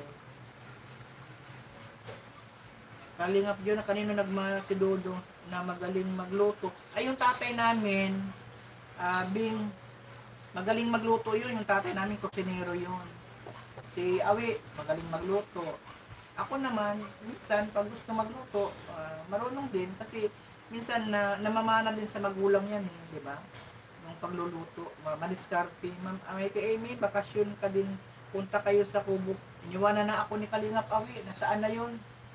Kalingap yun na kanino nagmana si Dodo na magaling magluto. Ay yung tatay namin, Ah, Bing, magaling magluto yun. Yung tatay namin, kusinero yun. Si Awi, magaling magluto. Ako naman, minsan, pag gusto magluto, ah, marunong din. Kasi, minsan, na, namamana din sa magulang yan eh, di ba? Yung pagluluto, ma- madiskarte. Ma'am, ay kay Amy, bakasyon ka din. Punta kayo sa Kubo. Iniwanan na ako ni Kalingap Awi. Nasaan na yun?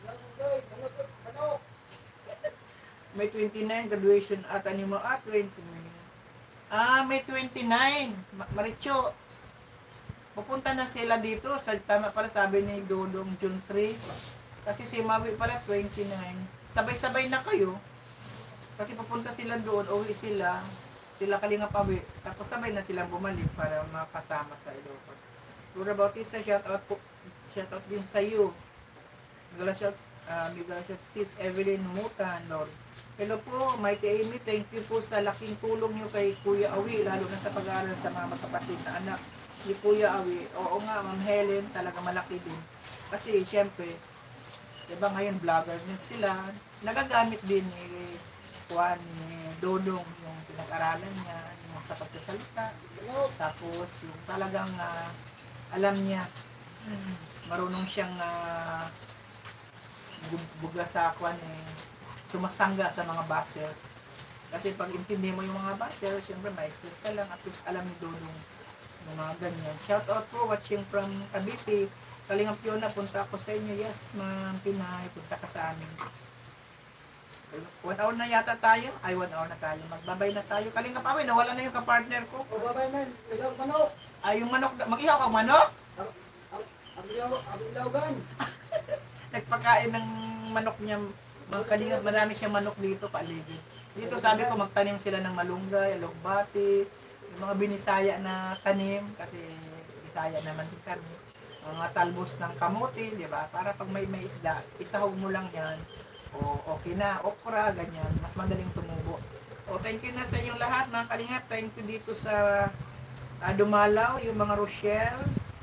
May twenty-nine, graduation at ano mo, ah, twenty-nine. Ah, may twenty-nine. Ma- Maricho, pupunta na sila dito. Sa, tama pala sabi ni Dodong June three. Kasi si Mawi pala twenty-nine. Sabay-sabay na kayo. Kasi pupunta sila doon, uwi sila. Sila Kalinga Pawi. Tapos sabay na silang bumalik para makasama sa Ilocos. Lura Bautista, shout out po. Shout out din sa iyo. Migala shout, uh, migala shout sis Evelyn Mutan, Lord. Hello po, Mighty Amy. Thank you po sa laking tulong niyo kay Kuya Awi, lalo na sa pag-aaral sa mga magkapatid na anak ni Kuya Awi. Oo nga, Ma'am Helen, talaga malaki din. Kasi, syempre, diba ngayon, vlogger din sila. Nagagamit din ni Juan, ni Dodong, yung pinag-aralan niya, yung sa pagsasalita. Tapos, yung talagang uh, alam niya, hmm, marunong siyang uh, buga sa Juan eh, sumasangga sa mga baser. Kasi pag intindi mo yung mga baser, syempre may stress ka lang at least alam ni Dodong yung mga ganyan. Shout out po watching from Cavite. Kalingap yun na punta ako sa inyo. Yes, ma'am Pinay, punta ka sa amin. One hour na yata tayo. Ay, one hour na tayo. Magbabay na tayo. Kalingap amin, nawala na yung kapartner ko. Babay na, ilaw manok. Ay, yung manok, mag-ihaw kang manok? Ang ilaw, ang ilawgan. Nagpakain ng manok niya. Mga kalingap, marami siyang manok dito, paligid. Dito sabi ko, magtanim sila ng malunggay, alugbati, yung mga binisaya na tanim, kasi bisaya naman din kami. Mga talbos ng kamote, di ba? Para pag may may isda, isahog mo lang yan. O okay na, okra, ganyan. Mas madaling tumubo. O thank you na sa inyong lahat, mga kalingap. Thank you dito sa uh, Dumalaw, yung mga Rochelle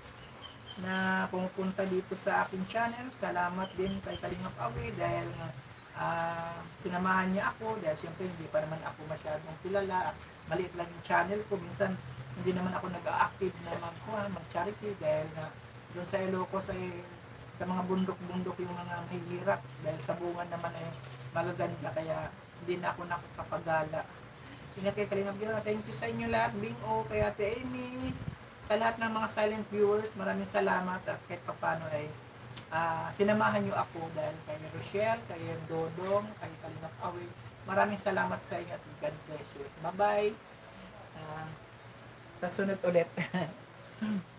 na pumupunta dito sa aking channel. Salamat din kay Kalingap Awi dahil uh, sinamahan niya ako dahil siyempre hindi pa naman ako masyadong kilala at maliit lang yung channel ko. Minsan hindi naman ako nag-active na mag-kuha, mag-charity dahil na doon sa Ilocos ay sa mga bundok-bundok yung mga mahihirap dahil sa bunga naman ay magaganda kaya hindi na ako nakakapagala. Ingat kay Kalingap Awi. Thank you sa inyo lahat. Bing O, kay Ate Amy. Sa lahat ng mga silent viewers, maraming salamat at kahit papano ay uh, sinamahan nyo ako dahil kay Rochelle, kay Dodong, kay Kalingap Awi. Maraming salamat sa inyo at God bless you. Bye-bye. Uh, sa sunod ulit.